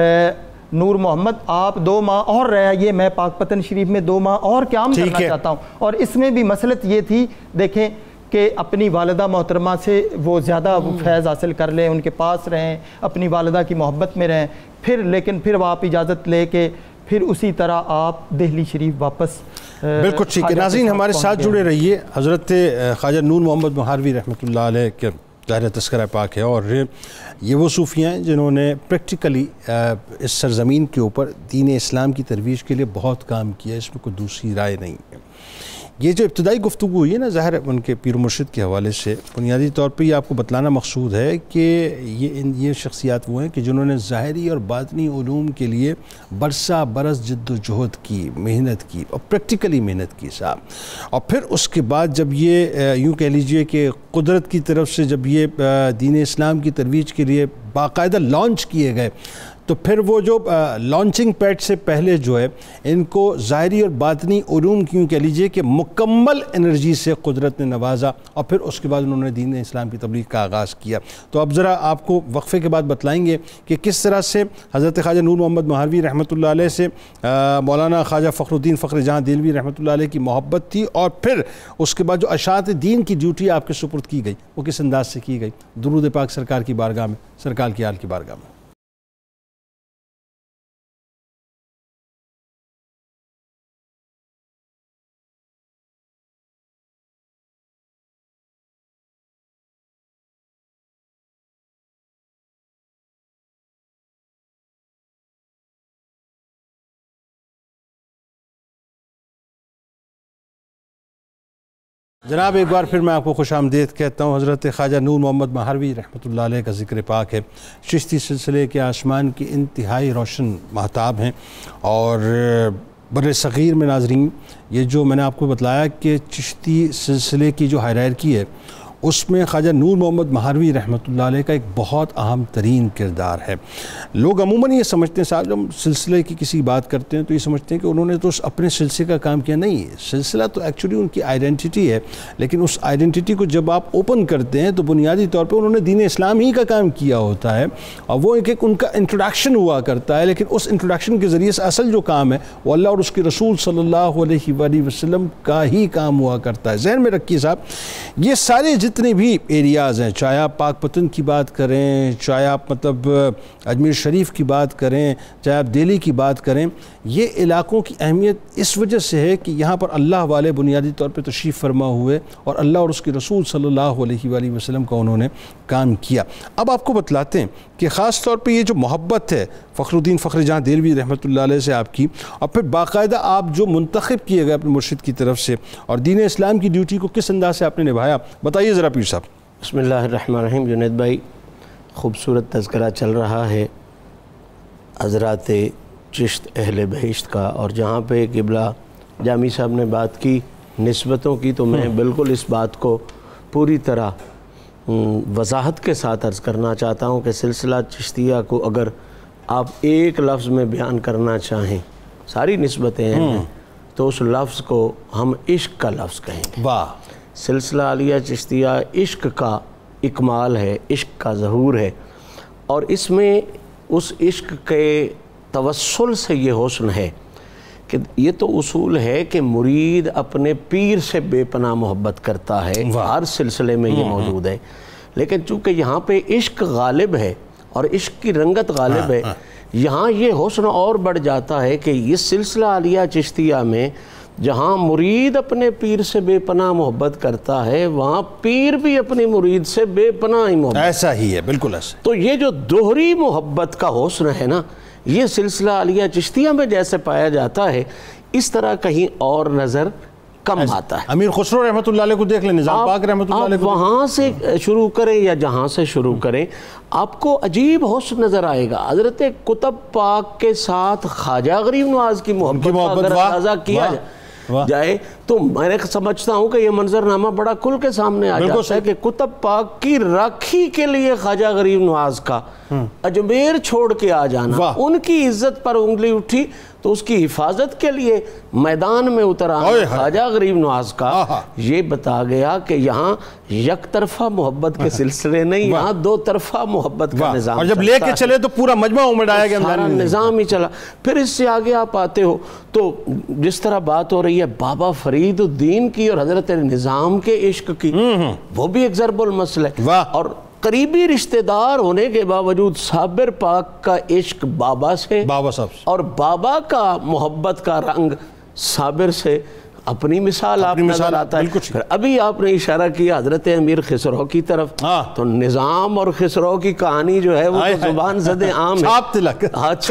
D: نور محمد آپ دو ماہ اور رہیے، میں پاک پتن شریف میں دو ماہ اور قیام کرنا چاہتا ہوں. اور اس میں بھی مسئلت یہ تھی دیکھیں کہ اپنی والدہ محترمہ سے وہ زیادہ فیض حاصل کر لیں، ان کے پاس رہیں، اپنی والدہ کی محبت میں رہیں. پھر لیکن پھر وہ آپ اجازت لے کے پھر اسی طرح آپ دہلی شریف واپس.
A: بالکل ٹھیک ہے. ناظرین ہمارے ساتھ جڑے رہیے. حضرت خواجہ نور محمد مہاروی رحمۃ اللہ علیہ کے ظاہر تذکرہ پاک ہے، اور یہ وہ صوفیاں ہیں جنہوں نے پریکٹیکلی اس سرزمین کے اوپر دین اسلام کی ترویج کے لیے بہت کام کیا ہے. اس میں کوئی دوسری رائے نہیں ہے. یہ جو ابتدائی گفتگو ہوئی ہے نا ظاہر ان کے پیر و مرشد کے حوالے سے، بنیادی طور پہ یہ آپ کو بتلانا مقصود ہے کہ یہ یہ شخصیات وہ ہیں کہ جنہوں نے ظاہری اور باطنی علوم کے لیے برسہ برس جد و جہد کی، محنت کی، اور پریکٹیکلی محنت کی صاحب. اور پھر اس کے بعد جب یہ یوں کہہ لیجئے کہ قدرت کی طرف سے جب یہ دین اسلام کی ترویج کے لیے باقاعدہ لانچ کیے گئے تو پھر وہ جو لانچنگ پیڈ سے پہلے جو ہے ان کو ظاہری اور باطنی علوم کیوں کہہ لیجئے کہ مکمل انرجی سے قدرت نے نوازا، اور پھر اس کے بعد انہوں نے دین اسلام کی تبلیغ کا آغاز کیا. تو اب ذرا آپ کو وقفے کے بعد بتلائیں گے کہ کس طرح سے حضرت خواجہ نور محمد مہاروی رحمۃ اللہ علیہ سے مولانا خواجہ فخر الدین فخر جہاں دہلوی رحمۃ اللہ علیہ کی محبت تھی، اور پھر اس کے بعد جو اشاعت دین کی ڈیوٹی آپ کے سپرد کی گئی وہ کس انداز سے کی گئی. درود پاک سرکار کی بارگاہ میں، سرکار کی آل کی بارگاہ میں. جناب ایک بار پھر میں آپ کو خوش آمدید کہتا ہوں. حضرت خواجہ نور محمد مہاروی رحمۃ اللہ علیہ کا ذکر پاک ہے. چشتی سلسلے کے آسمان کے انتہائی روشن مہتاب ہیں، اور بر صغیر میں ناظرین یہ جو میں نے آپ کو بتلایا کہ چشتی سلسلے کی جو ہائرارکی ہے اس میں خواجہ نور محمد مہاروی رحمۃ اللہ علیہ کا ایک بہت اہم ترین کردار ہے. لوگ عموماً یہ سمجھتے ہیں صاحب جب ہم سلسلے کی کسی بات کرتے ہیں تو یہ سمجھتے ہیں کہ انہوں نے تو اپنے سلسلے کا کام کیا. نہیں، سلسلہ تو ایکچولی ان کی آئیڈینٹی ہے، لیکن اس آئیڈینٹی کو جب آپ اوپن کرتے ہیں تو بنیادی طور پہ انہوں نے دین اسلام ہی کا کام کیا ہوتا ہے، اور وہ ایک ایک ان کا انٹروڈکشن ہوا کرتا ہے. لیکن اس انٹروڈکشن کے ذریعے سے اصل جو کام ہے وہ اللہ اور اس کے رسول صلی اللہ علیہ وآلہ وسلم کا ہی کام ہوا کرتا ہے. ذہن میں رکھیے صاحب یہ سارے جتنے بھی ایریاز ہیں، چاہے آپ پاک پتن کی بات کریں، چاہے آپ مطلب اجمیر شریف کی بات کریں، چاہے آپ دہلی کی بات کریں، یہ علاقوں کی اہمیت اس وجہ سے ہے کہ یہاں پر اللہ والے بنیادی طور پہ تشریف فرما ہوئے اور اللہ اور اس کے رسول صلی اللہ علیہ وآلہ وسلم کا انہوں نے کام کیا. اب آپ کو بتلاتے ہیں کہ خاص طور پہ یہ جو محبت ہے فخر الدین فخر جہاں دہلوی رحمۃ اللہ علیہ سے آپ کی، اور پھر باقاعدہ آپ جو منتخب کیے گئے اپنے مرشد کی طرف سے، اور دین اسلام کی ڈیوٹی کو کس انداز سے آپ نے نبھایا، بتائیے ذرا پیر صاحب.
B: بسم اللہ الرحمن الرحیم. جنید بھائی خوبصورت تذکرہ چل رہا ہے حضرات چشت اہل بہشت کا، اور جہاں پہ قبلہ جامی صاحب نے بات کی نسبتوں کی، تو میں بالکل اس بات کو پوری طرح وضاحت کے ساتھ عرض کرنا چاہتا ہوں کہ سلسلہ چشتیہ کو اگر آپ ایک لفظ میں بیان کرنا چاہیں، ساری نسبتیں ہیں تو اس لفظ کو ہم عشق کا لفظ کہیں گے۔
A: واہ،
B: سلسلہ عالیہ چشتیہ عشق کا اکمال ہے، عشق کا ظہور ہے، اور اس میں اس عشق کے توسل سے یہ حسن ہے کہ یہ تو اصول ہے کہ مرید اپنے پیر سے بے پناہ محبت کرتا ہے، ہر سلسلے میں یہ موجود ہے، لیکن چونکہ یہاں پہ عشق غالب ہے اور عشق کی رنگت غالب ہے، یہاں یہ حسن اور بڑھ جاتا ہے کہ یہ سلسلہ عالیہ چشتیہ میں جہاں مرید اپنے پیر سے بے پناہ محبت کرتا ہے، وہاں پیر بھی اپنی مرید سے بے پناہ محبت،
A: ایسا ہی ہے، بالکل ایسا۔
B: تو یہ جو دوہری محبت کا حسن ہے نا، یہ سلسلہ عالیہ چشتیہ میں جیسے پایا جاتا ہے، اس طرح کہیں اور نظر کم آتا ہے۔
A: امیر خسرو رحمۃ اللہ علیہ کو دیکھ لیں، نظام پاک رحمۃ اللہ علیہ
B: آپ
A: کو
B: وہاں سے شروع کریں یا جہاں سے شروع کریں، آپ کو عجیب حسن نظر آئے گا۔ حضرت قطب پاک کے ساتھ خواجہ غریب نواز کی محبت کا اگر اندازہ کیا جائے تو میں سمجھتا ہوں کہ یہ منظرنامہ بڑا کھل کے سامنے آ جاتا ہے کہ قطب پاک کی راکھی کے لیے خواجہ غریب نواز کا اجمیر چھوڑ کے آ جانا، ان کی عزت پر انگلی اٹھی تو اس کی حفاظت کے لیے میدان میں اتر آنا خواجہ غریب نواز کا، یہ بتا گیا کہ یہاں یک طرفہ محبت کے سلسلے نہیں، یہاں دو طرفہ محبت کا نظام،
A: اور جب لے کے چلے تو پورا مجمع امڑایا گیا،
B: سارا نظام ہی چلا۔ پھر اس سے آگے آپ آتے ہو تو جس طرح بات ہو رہی ہے بابا فرید الدین کی اور حضرت نظام کے عشق کی، وہ بھی ایک ضرب المثل ہے، اور قریبی رشتہ دار ہونے کے باوجود صابر پاک کا عشق بابا سے،
A: بابا صاحب سے،
B: اور بابا کا محبت کا رنگ صابر سے اپنی مثال آپ نظر آتا ہے۔ پھر ابھی آپ نے اشارہ کیا حضرت امیر خسرو کی طرف، تو نظام اور خسرو کی کہانی جو ہے وہ زبان زد عام ہے،
A: چھاپ تلک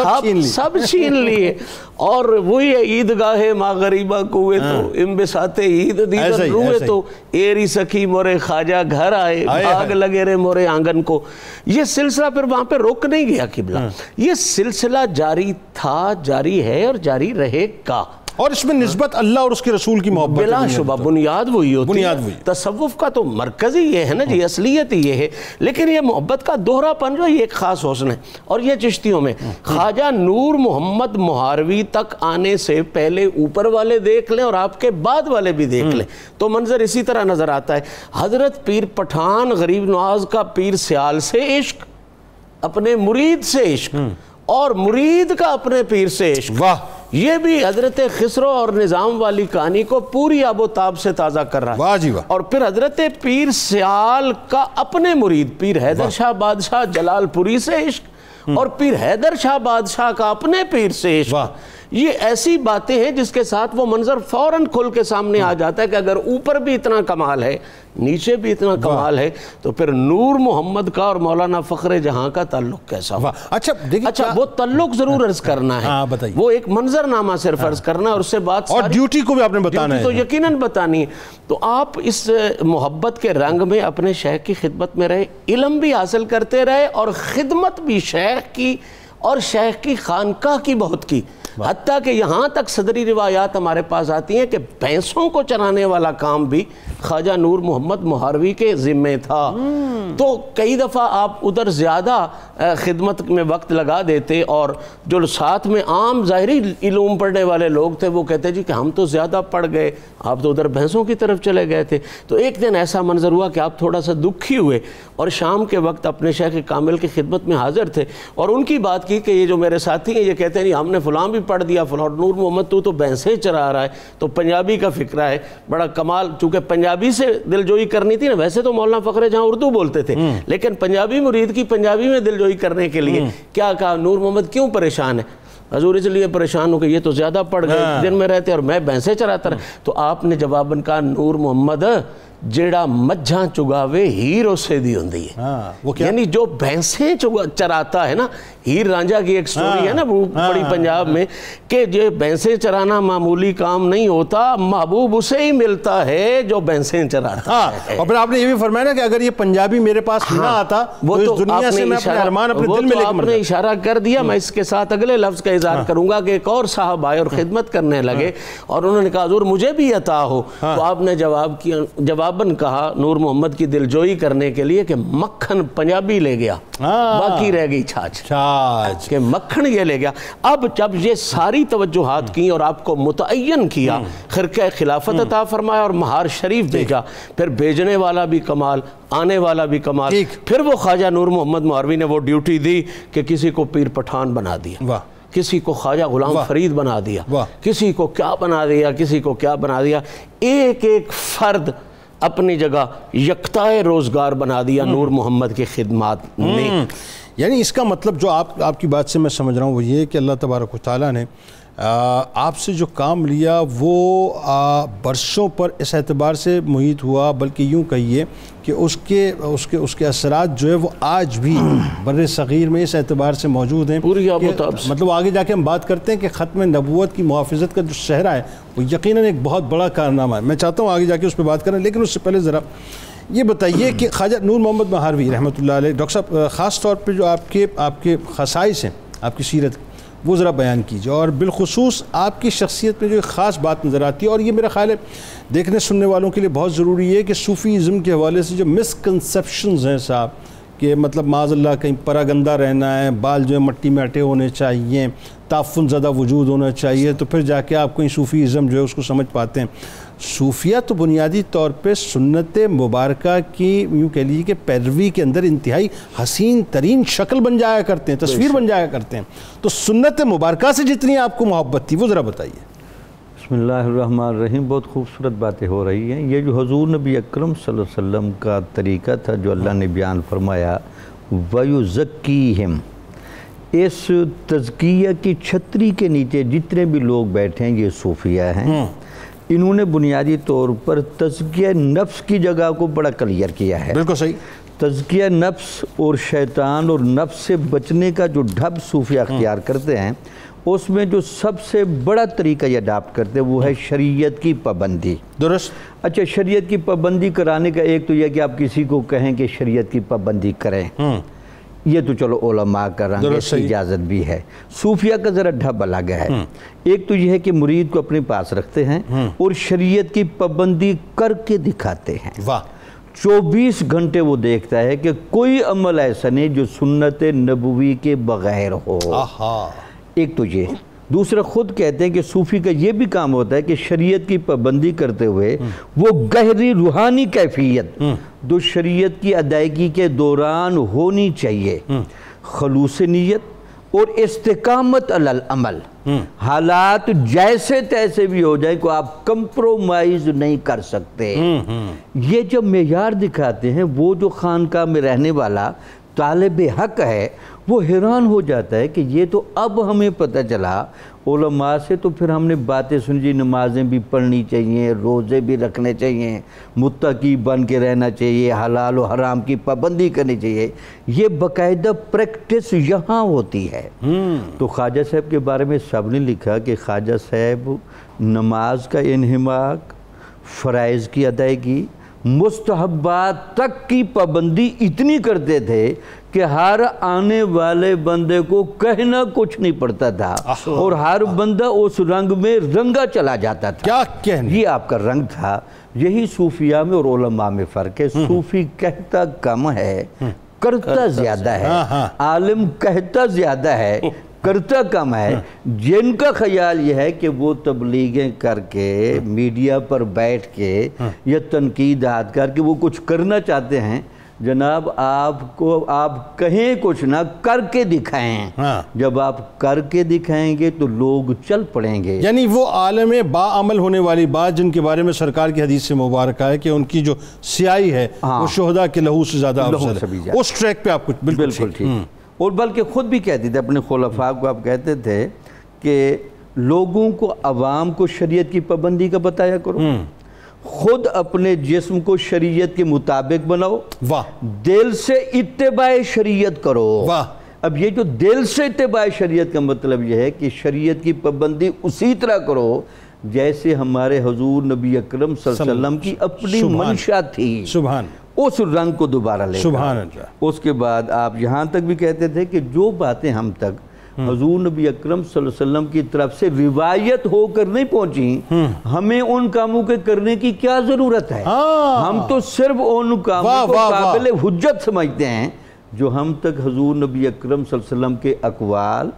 B: سب چھین لیے، اور وہی عیدگاہ ما غریبہ کوئے تو انبساط عید دیدن روئے تو ایری سکھی مورے خواجہ گھر آئے بھاگ لگے رے مورے آنگن کو۔ یہ سلسلہ پھر وہاں پہ رک نہیں گیا قبلہ، یہ سلسلہ جاری تھا، جاری ہے اور جاری رہے گا،
A: اور اس میں نسبت اللہ اور اس کے رسول کی محبت
B: بلا شبہ بنیاد وہی ہوتی ہے۔ تصوف کا تو مرکز ہی یہ ہے نا جی، اصلیت ہی یہ ہے، لیکن یہ محبت کا دوہرا پن جو یہ ایک خاص حسن ہے، اور یہ چشتیوں میں خواجہ نور محمد مہاروی تک آنے سے پہلے اوپر والے دیکھ لیں اور آپ کے بعد والے بھی دیکھ لیں تو منظر اسی طرح نظر آتا ہے۔ حضرت پیر پٹھان غریب نواز کا پیر سیال سے عشق، اپنے مرید سے عشق، اور مرید کا اپنے پیر سے عشق،
A: واہ،
B: یہ بھی حضرت خسرو اور نظام والی کہانی کو پوری آب و تاب سے تازہ کر رہا ہے۔
A: واہ جی واہ۔
B: اور پھر حضرت پیر سیال کا اپنے مرید پیر حیدر شاہ بادشاہ جلال پوری سے عشق، اور پیر حیدر شاہ بادشاہ کا اپنے پیر سے عشق، یہ ایسی باتیں ہیں جس کے ساتھ وہ منظر فوراً کھل کے سامنے آ جاتا ہے کہ اگر اوپر بھی اتنا کمال ہے نیچے بھی اتنا کمال ہے تو پھر نور محمد کا اور مولانا فخر جہاں کا تعلق کیسا ہوا۔
A: اچھا
B: اچھا وہ تعلق ضرور عرض کرنا ہے، وہ ایک منظر نامہ صرف عرض کرنا، اور اس سے بات
A: اور ڈیوٹی کو بھی آپ نے بتانا ہے،
B: تو یقیناً بتانی ہے۔ تو آپ اس محبت کے رنگ میں اپنے شیخ کی خدمت میں رہے، علم بھی حاصل کرتے رہے، اور خدمت بھی شیخ کی اور شیخ کی خانقاہ کی بہت کی، حتیٰ کہ یہاں تک صدری روایات ہمارے پاس آتی ہیں کہ بھینسوں کو چرانے والا کام بھی خواجہ نور محمد مہاروی کے ذمے تھا۔ تو کئی دفعہ آپ ادھر زیادہ خدمت میں وقت لگا دیتے، اور جو ساتھ میں عام ظاہری علوم پڑھنے والے لوگ تھے وہ کہتے جی کہ ہم تو زیادہ پڑھ گئے، آپ تو ادھر بھینسوں کی طرف چلے گئے تھے۔ تو ایک دن ایسا منظر ہوا کہ آپ تھوڑا سا دکھی ہوئے اور شام کے وقت اپنے شیخ کامل کی خدمت میں حاضر تھے، اور ان کی بات کی کہ یہ جو میرے ساتھی ہیں یہ کہتے ہیں نہیں ہم نے فلاں بھی پڑھ دیا، فلاں نور محمد تو تو بھینسیں چرا رہا ہے، تو پنجابی کا فکرہ ہے بڑا کمال، چونکہ پنجابی سے دل جوئی کرنی تھی نا، ویسے تو مولانا فخر جہاں اردو بولتے تھے لیکن پنجابی مرید کی پنجابی میں دل جوئی کرنے کے لیے کیا کہا، نور محمد کیوں پریشان ہے؟ حضور اس لیے پریشان ہو کہ یہ تو زیادہ پڑھ گئے، دن میں رہتے اور میں بھینسیں چراتا رہا۔ تو آپ نے جواباً کہا نور محمد جیڑا مجھاں چگاوے ہیر اسے دی ہوندی ہے، یعنی جو بھینسیں چراتا ہے نا، ہیر رانجھا کی ایک سٹوری ہے نا بڑی پنجاب میں کہ جو بھینسیں چرانا معمولی کام نہیں ہوتا، محبوب اسے ہی ملتا ہے جو بھینسیں چراتا ہے۔
A: اور پھر آپ نے یہ بھی فرمایا نا کہ اگر یہ پنجابی میرے پاس نہ آتا تو اس دنیا سے میں اپنے ارمان اپنے دل میں لے کے
B: آپ نے اشارہ کر دیا۔ میں اس کے ساتھ اگلے لفظ کا اظہار کروں گا کہ ایک اور صاحب آئے اور خدمت کرنے لگے اور انہوں نے کہا حضور مجھے بھی عطا ہو، تو آپ نے جواب کیا، جواب جواباً کہا نور محمد کی دلجوئی کرنے کے لیے کہ مکھن پنجابی لے گیا، باقی رہ گئی چھاچ،
A: چھاچ
B: کہ مکھن یہ لے گیا۔ اب جب یہ ساری توجہات کی اور آپ کو متعین کیا، خرقہ خلافت عطا فرمایا اور مہار شریف بھیجا، پھر بھیجنے والا بھی کمال، آنے والا بھی کمال، پھر وہ خواجہ نور محمد مہاروی نے وہ ڈیوٹی دی کہ کسی کو پیر پٹھان بنا دیا، کسی کو خواجہ غلام فرید بنا دیا، کسی کو کیا بنا دیا، کسی کو کیا بنا دیا، ایک ایک فرد اپنی جگہ یکتائے روزگار بنا دیا نور محمد کی خدمات نے۔
A: یعنی اس کا مطلب جو آپ آپ کی بات سے میں سمجھ رہا ہوں وہ یہ کہ اللہ تبارک و تعالیٰ نے آپ سے جو کام لیا وہ برسوں پر اس اعتبار سے محیط ہوا، بلکہ یوں کہیے کہ اس کے اس کے اس کے اثرات جو ہے وہ آج بھی بر صغیر میں اس اعتبار سے موجود ہیں،
B: پوری
A: مطلب آگے جا کے ہم بات کرتے ہیں کہ ختم نبوت کی محافظت کا جو صحرا ہے وہ یقیناً ایک بہت بڑا کارنامہ ہے۔ میں چاہتا ہوں آگے جا کے اس پہ بات کریں، لیکن اس سے پہلے ذرا یہ بتائیے کہ خواجہ نور محمد مہاروی رحمۃ اللہ علیہ، ڈاکٹر صاحب خاص طور پہ جو آپ کے آپ کے خصائص ہیں آپ کی سیرت وہ ذرا بیان کیجیے، اور بالخصوص آپ کی شخصیت میں جو ایک خاص بات نظر آتی ہے، اور یہ میرا خیال ہے دیکھنے سننے والوں کے لیے بہت ضروری ہے کہ صوفی ازم کے حوالے سے جو مسکنسیپشنز ہیں صاحب، کہ مطلب معاذ اللہ کہیں پراگندہ رہنا ہے، بال جو ہے مٹی میں اٹے ہونے چاہیے، تعفن زدہ وجود ہونا چاہیے، تو پھر جا کے آپ کہیں صوفی ازم جو ہے اس کو سمجھ پاتے ہیں۔ صوفیہ تو بنیادی طور پہ سنت مبارکہ کی یوں کہہ لیجیے کہ پیروی کے اندر انتہائی حسین ترین شکل بن جایا کرتے ہیں، تصویر بن جایا کرتے ہیں، تو سنت مبارکہ سے جتنی آپ کو محبت تھی وہ ذرا بتائیے۔
C: بسم اللہ الرحمن الرحیم، بہت خوبصورت باتیں ہو رہی ہیں۔ یہ جو حضور نبی اکرم صلی اللہ علیہ وسلم کا طریقہ تھا جو اللہ نے بیان فرمایا، وَيُزَكِّيهِمْ، اس تزکیہ کی چھتری کے نیچے جتنے بھی لوگ بیٹھے ہیں یہ صوفیہ ہیں، انہوں نے بنیادی طور پر تزکیہ نفس کی جگہ کو بڑا کلیئر کیا ہے۔
A: بالکل صحیح۔
C: تزکیہ نفس اور شیطان اور نفس سے بچنے کا جو ڈھب صوفیہ اختیار کرتے ہیں، اس میں جو سب سے بڑا طریقہ یہ اڈاپٹ کرتے ہیں وہ ہے شریعت کی پابندی۔
A: درست۔
C: اچھا، شریعت کی پابندی کرانے کا ایک تو یہ کہ آپ کسی کو کہیں کہ شریعت کی پابندی کریں، یہ تو چلو علماء کا رنگ ہے، اجازت بھی ہے۔ صوفیہ کا ذرا ڈھب الگ ہے، ایک تو یہ ہے کہ مرید کو اپنے پاس رکھتے ہیں اور شریعت کی پابندی کر کے دکھاتے ہیں۔
A: واہ۔
C: چوبیس گھنٹے وہ دیکھتا ہے کہ کوئی عمل ایسا نہیں جو سنت نبوی کے بغیر ہو۔ ایک تو یہ، دوسرا خود کہتے ہیں کہ صوفی کا یہ بھی کام ہوتا ہے کہ شریعت کی پابندی کرتے ہوئے وہ گہری روحانی کیفیت جو شریعت کی ادائیگی کے دوران ہونی چاہیے، خلوص نیت اور استقامت علی العمل، حالات جیسے تیسے بھی ہو جائیں کو آپ کمپرومائز نہیں کر سکتے، یہ جب معیار دکھاتے ہیں وہ جو خانقاہ میں رہنے والا طالب حق ہے وہ حیران ہو جاتا ہے کہ یہ تو اب ہمیں پتہ چلا، علماء سے تو پھر ہم نے باتیں سن جی، نمازیں بھی پڑھنی چاہیے، روزے بھی رکھنے چاہیے، متقی بن کے رہنا چاہیے، حلال و حرام کی پابندی کرنی چاہیے، یہ باقاعدہ پریکٹس یہاں ہوتی ہے۔ تو خواجہ صاحب کے بارے میں سب نے لکھا کہ خواجہ صاحب نماز کا انہماک، فرائض کی ادائیگی، مستحبات تک کی پابندی اتنی کرتے تھے کہ ہر آنے والے بندے کو کہنا کچھ نہیں پڑتا تھا اور ہر بندہ اس رنگ میں رنگا چلا جاتا تھا۔
A: کیا کہنے،
C: یہ آپ کا رنگ تھا۔ یہی صوفیہ میں اور علماء میں فرق ہے، صوفی کہتا کم ہے، کرتا زیادہ ہے، عالم کہتا زیادہ ہے، کرتا کم ہے۔ جن کا خیال یہ ہے کہ وہ تبلیغیں کر کے میڈیا پر بیٹھ کے یا تنقیدات کر کے وہ کچھ کرنا چاہتے ہیں، جناب آپ کو آپ کہیں کچھ نہ کر کے دکھائیں، جب آپ کر کے دکھائیں گے تو لوگ چل پڑیں گے۔
A: یعنی وہ عالم باعمل ہونے والی بات جن کے بارے میں سرکار کی حدیث سے مبارکہ ہے کہ ان کی جو سیاہی ہے وہ شہداء کے لہو سے زیادہ افضل ہے، اس ٹریک پہ آپ کچھ بالکل ٹھیک۔
C: اور بلکہ خود بھی کہتے تھے اپنے خلفاء کو، آپ کہتے تھے کہ لوگوں کو، عوام کو شریعت کی پابندی کا بتایا کرو، خود اپنے جسم کو شریعت کے مطابق بناؤ، دل سے اتباع شریعت کرو۔ اب یہ جو دل سے اتباع شریعت کا مطلب یہ ہے کہ شریعت کی پابندی اسی طرح کرو جیسے ہمارے حضور نبی اکرم صلی اللہ علیہ وسلم کی اپنی منشا تھی،
A: سبحان،
C: اس رنگ کو دوبارہ لے
A: سبحان اللہ۔
C: اس کے بعد آپ یہاں تک بھی کہتے تھے کہ جو باتیں ہم تک حضور نبی اکرم صلی اللہ علیہ وسلم کی طرف سے روایت ہو کر نہیں پہنچی، ہمیں ان کاموں کے کرنے کی کیا ضرورت ہے؟ ہم تو صرف ان کاموں کو قابل حجت سمجھتے ہیں جو ہم تک حضور نبی اکرم صلی اللہ علیہ وسلم کے اقوال،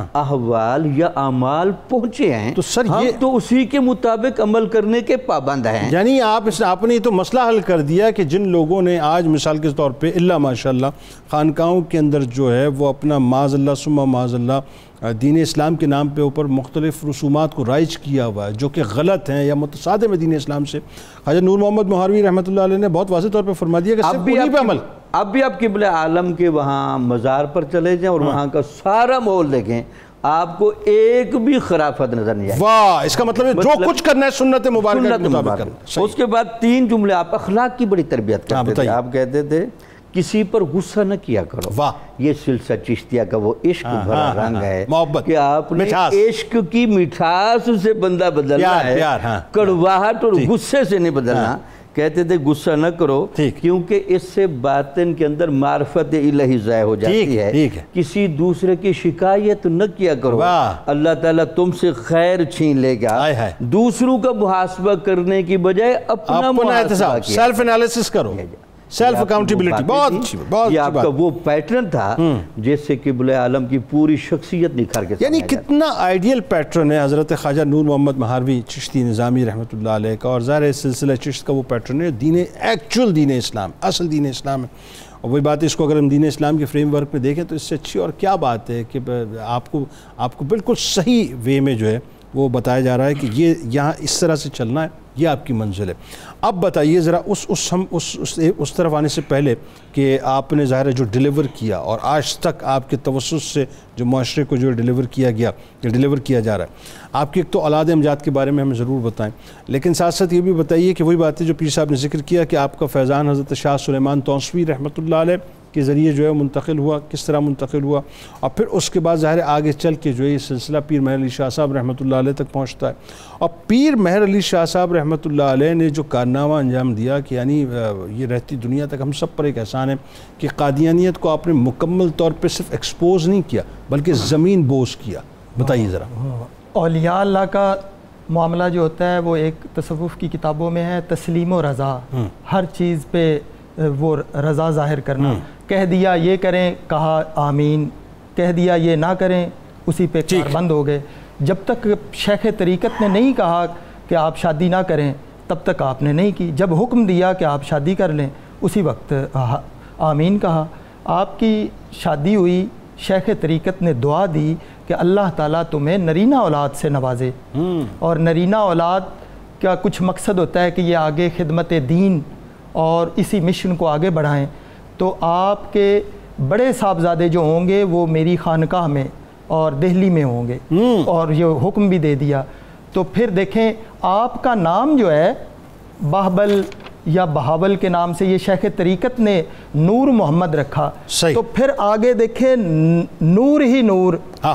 C: احوال یا اعمال پہنچے ہیں،
A: تو سر
C: ہم تو اسی کے مطابق عمل کرنے کے پابند ہیں۔
A: یعنی آپ اس آپ نے تو مسئلہ حل کر دیا کہ جن لوگوں نے آج مثال کے طور پہ اللہ ماشاءاللہ خانقاہوں کے اندر جو ہے وہ اپنا معاذ اللہ ثم معاذ اللہ دین اسلام کے نام پہ اوپر مختلف رسومات کو رائج کیا ہوا ہے جو کہ غلط ہیں یا متصادم ہے دین اسلام سے، خواجہ نور محمد مہاروی رحمۃ اللہ علیہ نے بہت واضح طور پہ فرما دیا کہ صرف انہی پہ عمل۔
C: اب بھی آپ قبلہ عالم کے وہاں مزار پر چلے جائیں اور وہاں کا سارا ماحول دیکھیں، آپ کو ایک بھی خرافت نظر نہیں آئے۔
A: واہ، اس کا مطلب ہے جو کچھ کرنا ہے سنت مبارکہ کے مطابق کرنا۔
C: اس کے بعد تین جملے آپ اخلاق کی بڑی تربیت کرتے تھے، آپ کہتے تھے کسی پر غصہ نہ کیا کرو۔
A: واہ،
C: یہ سلسلہ چشتیہ کا وہ عشق بھرا رنگ ہے
A: محبت
C: کہ آپ نے عشق کی مٹھاس سے بندہ بدلنا ہے، کڑواہٹ اور غصے سے نہیں بدلنا۔ کہتے تھے غصہ نہ کرو کیونکہ اس سے باطن کے اندر معرفت الہی ضائع ہو جاتی ہے۔ کسی دوسرے کی شکایت نہ کیا کرو، اللہ تعالیٰ تم سے خیر چھین لے گا۔ دوسروں کا محاسبہ کرنے کی بجائے اپنا محاسبہ کیا،
A: سیلف انالیسس کرو، سیلف اکاؤنٹیبلٹی۔ بہت اچھی بات،
C: یہ آپ کا وہ پیٹرن تھا جس سے قبلہ عالم کی پوری شخصیت نکھار کے
A: یعنی کتنا آئیڈیل پیٹرن ہے حضرت خواجہ نور محمد مہاروی چشتی نظامی رحمۃ اللہ علیہ کا، اور ظاہر سلسلہ چشت کا وہ پیٹرن ہے دین ایکچول دین اسلام، اصل دین اسلام ہے۔ اور وہی بات ہے، اس کو اگر ہم دین اسلام کے فریم ورک میں دیکھیں تو اس سے اچھی اور کیا بات ہے کہ آپ کو آپ کو بالکل صحیح وے میں جو ہے وہ بتایا جا رہا ہے کہ یہ یہاں اس طرح سے چلنا ہے، یہ آپ کی منزل ہے۔ اب بتائیے ذرا اس اس ہم اس اس اس طرف آنے سے پہلے کہ آپ نے ظاہر ہے جو ڈیلیور کیا اور آج تک آپ کے توسط سے جو معاشرے کو جو ڈیلیور کیا گیا یا ڈیلیور کیا جا رہا ہے، آپ کی ایک تو اولاد امجاد کے بارے میں ہمیں ضرور بتائیں، لیکن ساتھ ساتھ یہ بھی بتائیے کہ وہی بات ہے جو پیر صاحب نے ذکر کیا کہ آپ کا فیضان حضرت شاہ سلیمان توسوی رحمۃ اللہ علیہ کے ذریعے جو ہے منتقل ہوا، کس طرح منتقل ہوا، اور پھر اس کے بعد ظاہر آگے چل کے جو ہے یہ سلسلہ پیر مہر علی شاہ صاحب رحمۃ اللہ علیہ تک پہنچتا ہے۔ اور پیر مہر علی شاہ صاحب رحمۃ اللہ علیہ نے جو کارنامہ انجام دیا کہ یعنی یہ رہتی دنیا تک ہم سب پر ایک احسان ہے کہ قادیانیت کو آپ نے مکمل طور پہ صرف ایکسپوز نہیں کیا بلکہ زمین بوس کیا۔ بتائیے ذرا۔
D: اولیاء اللہ کا معاملہ جو ہوتا ہے وہ ایک تصوف کی کتابوں میں ہے تسلیم و رضا، ہر چیز پہ وہ رضا ظاہر کرنا، کہہ دیا یہ کریں کہا آمین، کہہ دیا یہ نہ کریں اسی پہ کار بند ہو گئے۔ جب تک شیخ طریقت نے نہیں کہا کہ آپ شادی نہ کریں تب تک آپ نے نہیں کی، جب حکم دیا کہ آپ شادی کر لیں اسی وقت آمین کہا۔ آپ کی شادی ہوئی، شیخ طریقت نے دعا دی کہ اللہ تعالیٰ تمہیں نرینہ اولاد سے نوازے، اور نرینہ اولاد کا کچھ مقصد ہوتا ہے کہ یہ آگے خدمت دین اور اسی مشن کو آگے بڑھائیں۔ تو آپ کے بڑے صاحبزادے جو ہوں گے وہ میری خانقاہ میں اور دہلی میں ہوں گے، اور یہ حکم بھی دے دیا۔ تو پھر دیکھیں آپ کا نام جو ہے باہبل یا بہاول کے نام سے یہ شیخ طریقت نے نور محمد رکھا، تو پھر آگے دیکھیں نور ہی نور،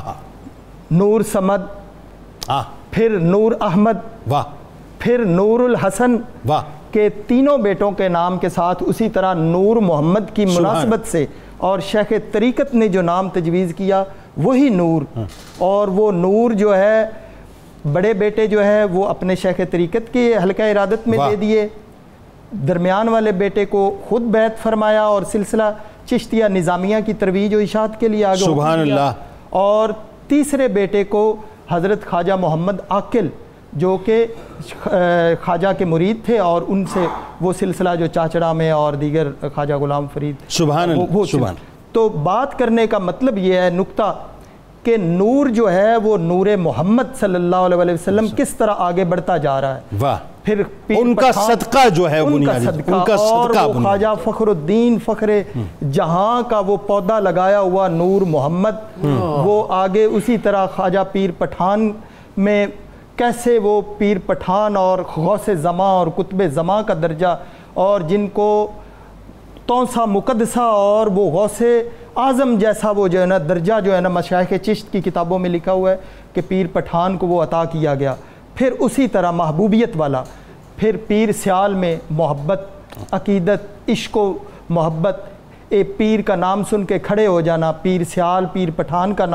D: نور سمد، پھر نور احمد، پھر نور الحسن کے تینوں بیٹوں کے نام کے ساتھ اسی طرح نور محمد کی مناسبت سے اور شیخ طریقت نے جو نام تجویز کیا وہی نور، اور وہ نور جو ہے بڑے بیٹے جو ہے وہ اپنے شیخ طریقت کے حلقہ ارادت میں دے دیے، درمیان والے بیٹے کو خود بیعت فرمایا اور سلسلہ چشتیہ نظامیہ کی ترویج و اشاعت کے لیے آگے
A: سبحان اللہ،
D: اور تیسرے بیٹے کو حضرت خواجہ محمد عاقل جو کہ خواجہ کے مرید تھے اور ان سے وہ سلسلہ جو چاچڑا میں اور دیگر خواجہ غلام فرید،
A: سبحان اللہ سبحان۔
D: تو بات کرنے کا مطلب یہ ہے نقطہ کہ نور جو ہے وہ نور محمد صلی اللہ علیہ وسلم کس طرح آگے بڑھتا جا رہا ہے،
A: واہ،
D: پھر
A: ان کا صدقہ جو ہے
D: ان کا صدقہ، اور وہ خواجہ فخر الدین فخر جہاں کا وہ پودا لگایا ہوا نور محمد، وہ آگے اسی طرح خواجہ پیر پٹھان میں کیسے وہ پیر پٹھان اور غوث زماں اور قطب زماں کا درجہ، اور جن کو تونسا مقدسہ اور وہ غوث اعظم جیسا وہ جو ہے نا درجہ جو ہے نا مشائخ چشت کی کتابوں میں لکھا ہوا ہے کہ پیر پٹھان کو وہ عطا کیا گیا۔ پھر اسی طرح محبوبیت والا، پھر پیر سیال میں محبت، عقیدت، عشق و محبت، اے پیر کا نام سن کے کھڑے ہو جانا، پیر سیال پیر پٹھان کا نام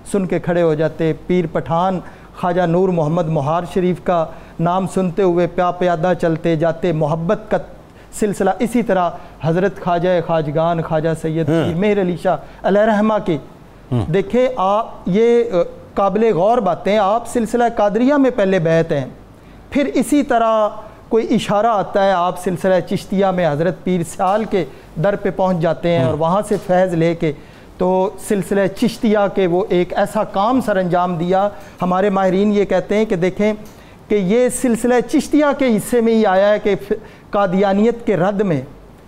D: سن کے کھڑے ہو جاتے. پیر پٹھان خواجہ نور محمد مہار شریف کا نام سنتے ہوئے پیا پیادہ چلتے جاتے. محبت کا سلسلہ اسی طرح حضرت خواجہ خواجگان خواجہ سید پیر مہر علی شاہ علیہ رحمہ کے. دیکھیں آپ یہ قابل غور باتیں, آپ سلسلہ قادریہ میں پہلے بیعت ہیں, پھر اسی طرح کوئی اشارہ آتا ہے آپ سلسلہ چشتیہ میں حضرت پیر سیال کے در پہ پہنچ جاتے ہیں اور وہاں سے فیض لے کے تو سلسلہ چشتیہ کے وہ ایک ایسا کام سر انجام دیا. ہمارے ماہرین یہ کہتے ہیں کہ دیکھیں کہ یہ سلسلہ چشتیہ کے حصے میں ہی آیا ہے کہ قادیانیت کے رد میں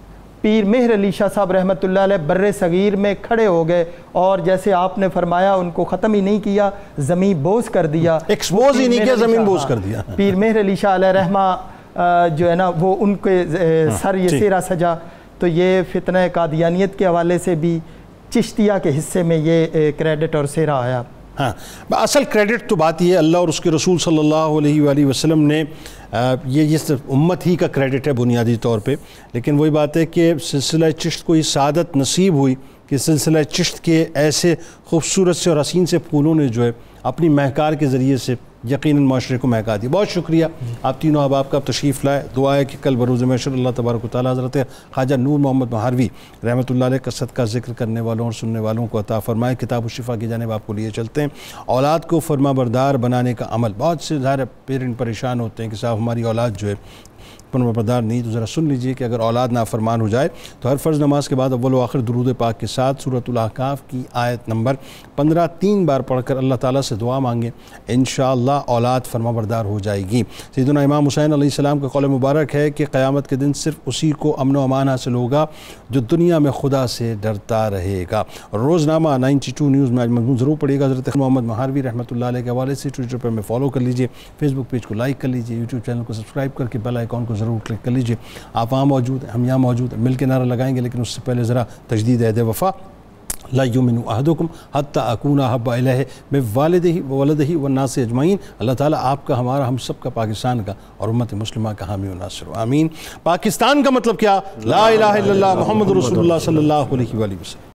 D: پیر مہر علی شاہ صاحب رحمۃ اللہ علیہ بر صغیر میں کھڑے ہو گئے اور جیسے آپ نے فرمایا ان کو ختم ہی نہیں کیا, زمین بوز کر دیا,
A: ایکسپوز ہی نہیں کیا, زمین بوز کر دیا.
D: پیر مہر علی شاہ علیہ رحمہ جو ہے نا وہ ان کے سر یہ سیرا سجا. تو یہ فتنہ قادیانیت کے حوالے سے بھی چشتیہ کے حصے میں یہ کریڈٹ اور سیرا آیا.
A: ہاں اصل کریڈٹ تو بات یہ ہے اللہ اور اس کے رسول صلی اللہ علیہ وآلہ وسلم نے, یہ جس امت ہی کا کریڈٹ ہے بنیادی طور پہ, لیکن وہی بات ہے کہ سلسلہ چشت کو یہ سعادت نصیب ہوئی کہ سلسلہ چشت کے ایسے خوبصورت سے اور حسین سے پھولوں نے جو ہے اپنی مہکار کے ذریعے سے یقیناً معاشرے کو مہکا دی. بہت شکریہ آپ تینوں احباب کا تشریف لائے. دعا ہے کہ کل بروز محشر اللہ تبارک و تعالیٰ حضرت خواجہ نور محمد مہاروی رحمۃ اللہ علیہ کا صدقہ ذکر کرنے والوں اور سننے والوں کو عطا فرمائے. کتاب الشفا کی جانب آپ کو لیے چلتے ہیں. اولاد کو فرما بردار بنانے کا عمل. بہت سے ظاہر پیرنٹ پریشان ہوتے ہیں کہ صاحب ہماری اولاد جو ہے فرما بردار نہیں, تو ذرا سن لیجئے کہ اگر اولاد نافرمان ہو جائے تو ہر فرض نماز کے بعد اول و آخر درود پاک کے ساتھ سورۃ الاحقاف کی آیت نمبر پندرہ تین بار پڑھ کر اللہ تعالیٰ سے دعا مانگیں, انشاءاللہ اولاد فرما بردار ہو جائے گی. سیدنا امام حسین علیہ السلام کا قول مبارک ہے کہ قیامت کے دن صرف اسی کو امن و امان حاصل ہوگا جو دنیا میں خدا سے ڈرتا رہے گا. روزنامہ نائنٹی ٹو نیوز میں آج مضمون ضرور پڑھیے گا. حضرت محمد مہاروی رحمۃ اللہ علیہ کے حوالے سے ٹویٹر پر میں فالو کر لیجئے, فیس بک پیج کو لائک کر لیجئے, یوٹیوب چینل کو سبسکرائب کر کے بیل آئیکن کو ضرور کلک کر لیجئے. آپ وہاں موجود ہیں, ہم یہاں موجود ہیں, مل کے نعرہ لگائیں گے, لیکن اس سے پہلے ذرا تجدید عہد وفا. لا یؤمن احدکم حتی اکون احب الیہ من والدہ وولدہ والناس اجمعین. اللہ تعالیٰ آپ کا, ہمارا, ہم سب کا, پاکستان کا اور امت مسلمہ کا حامی و ناصر ہو. آمین. پاکستان کا مطلب کیا؟ لا الہ الا اللہ محمد رسول اللہ صلی اللہ علیہ وآلہ وسلم.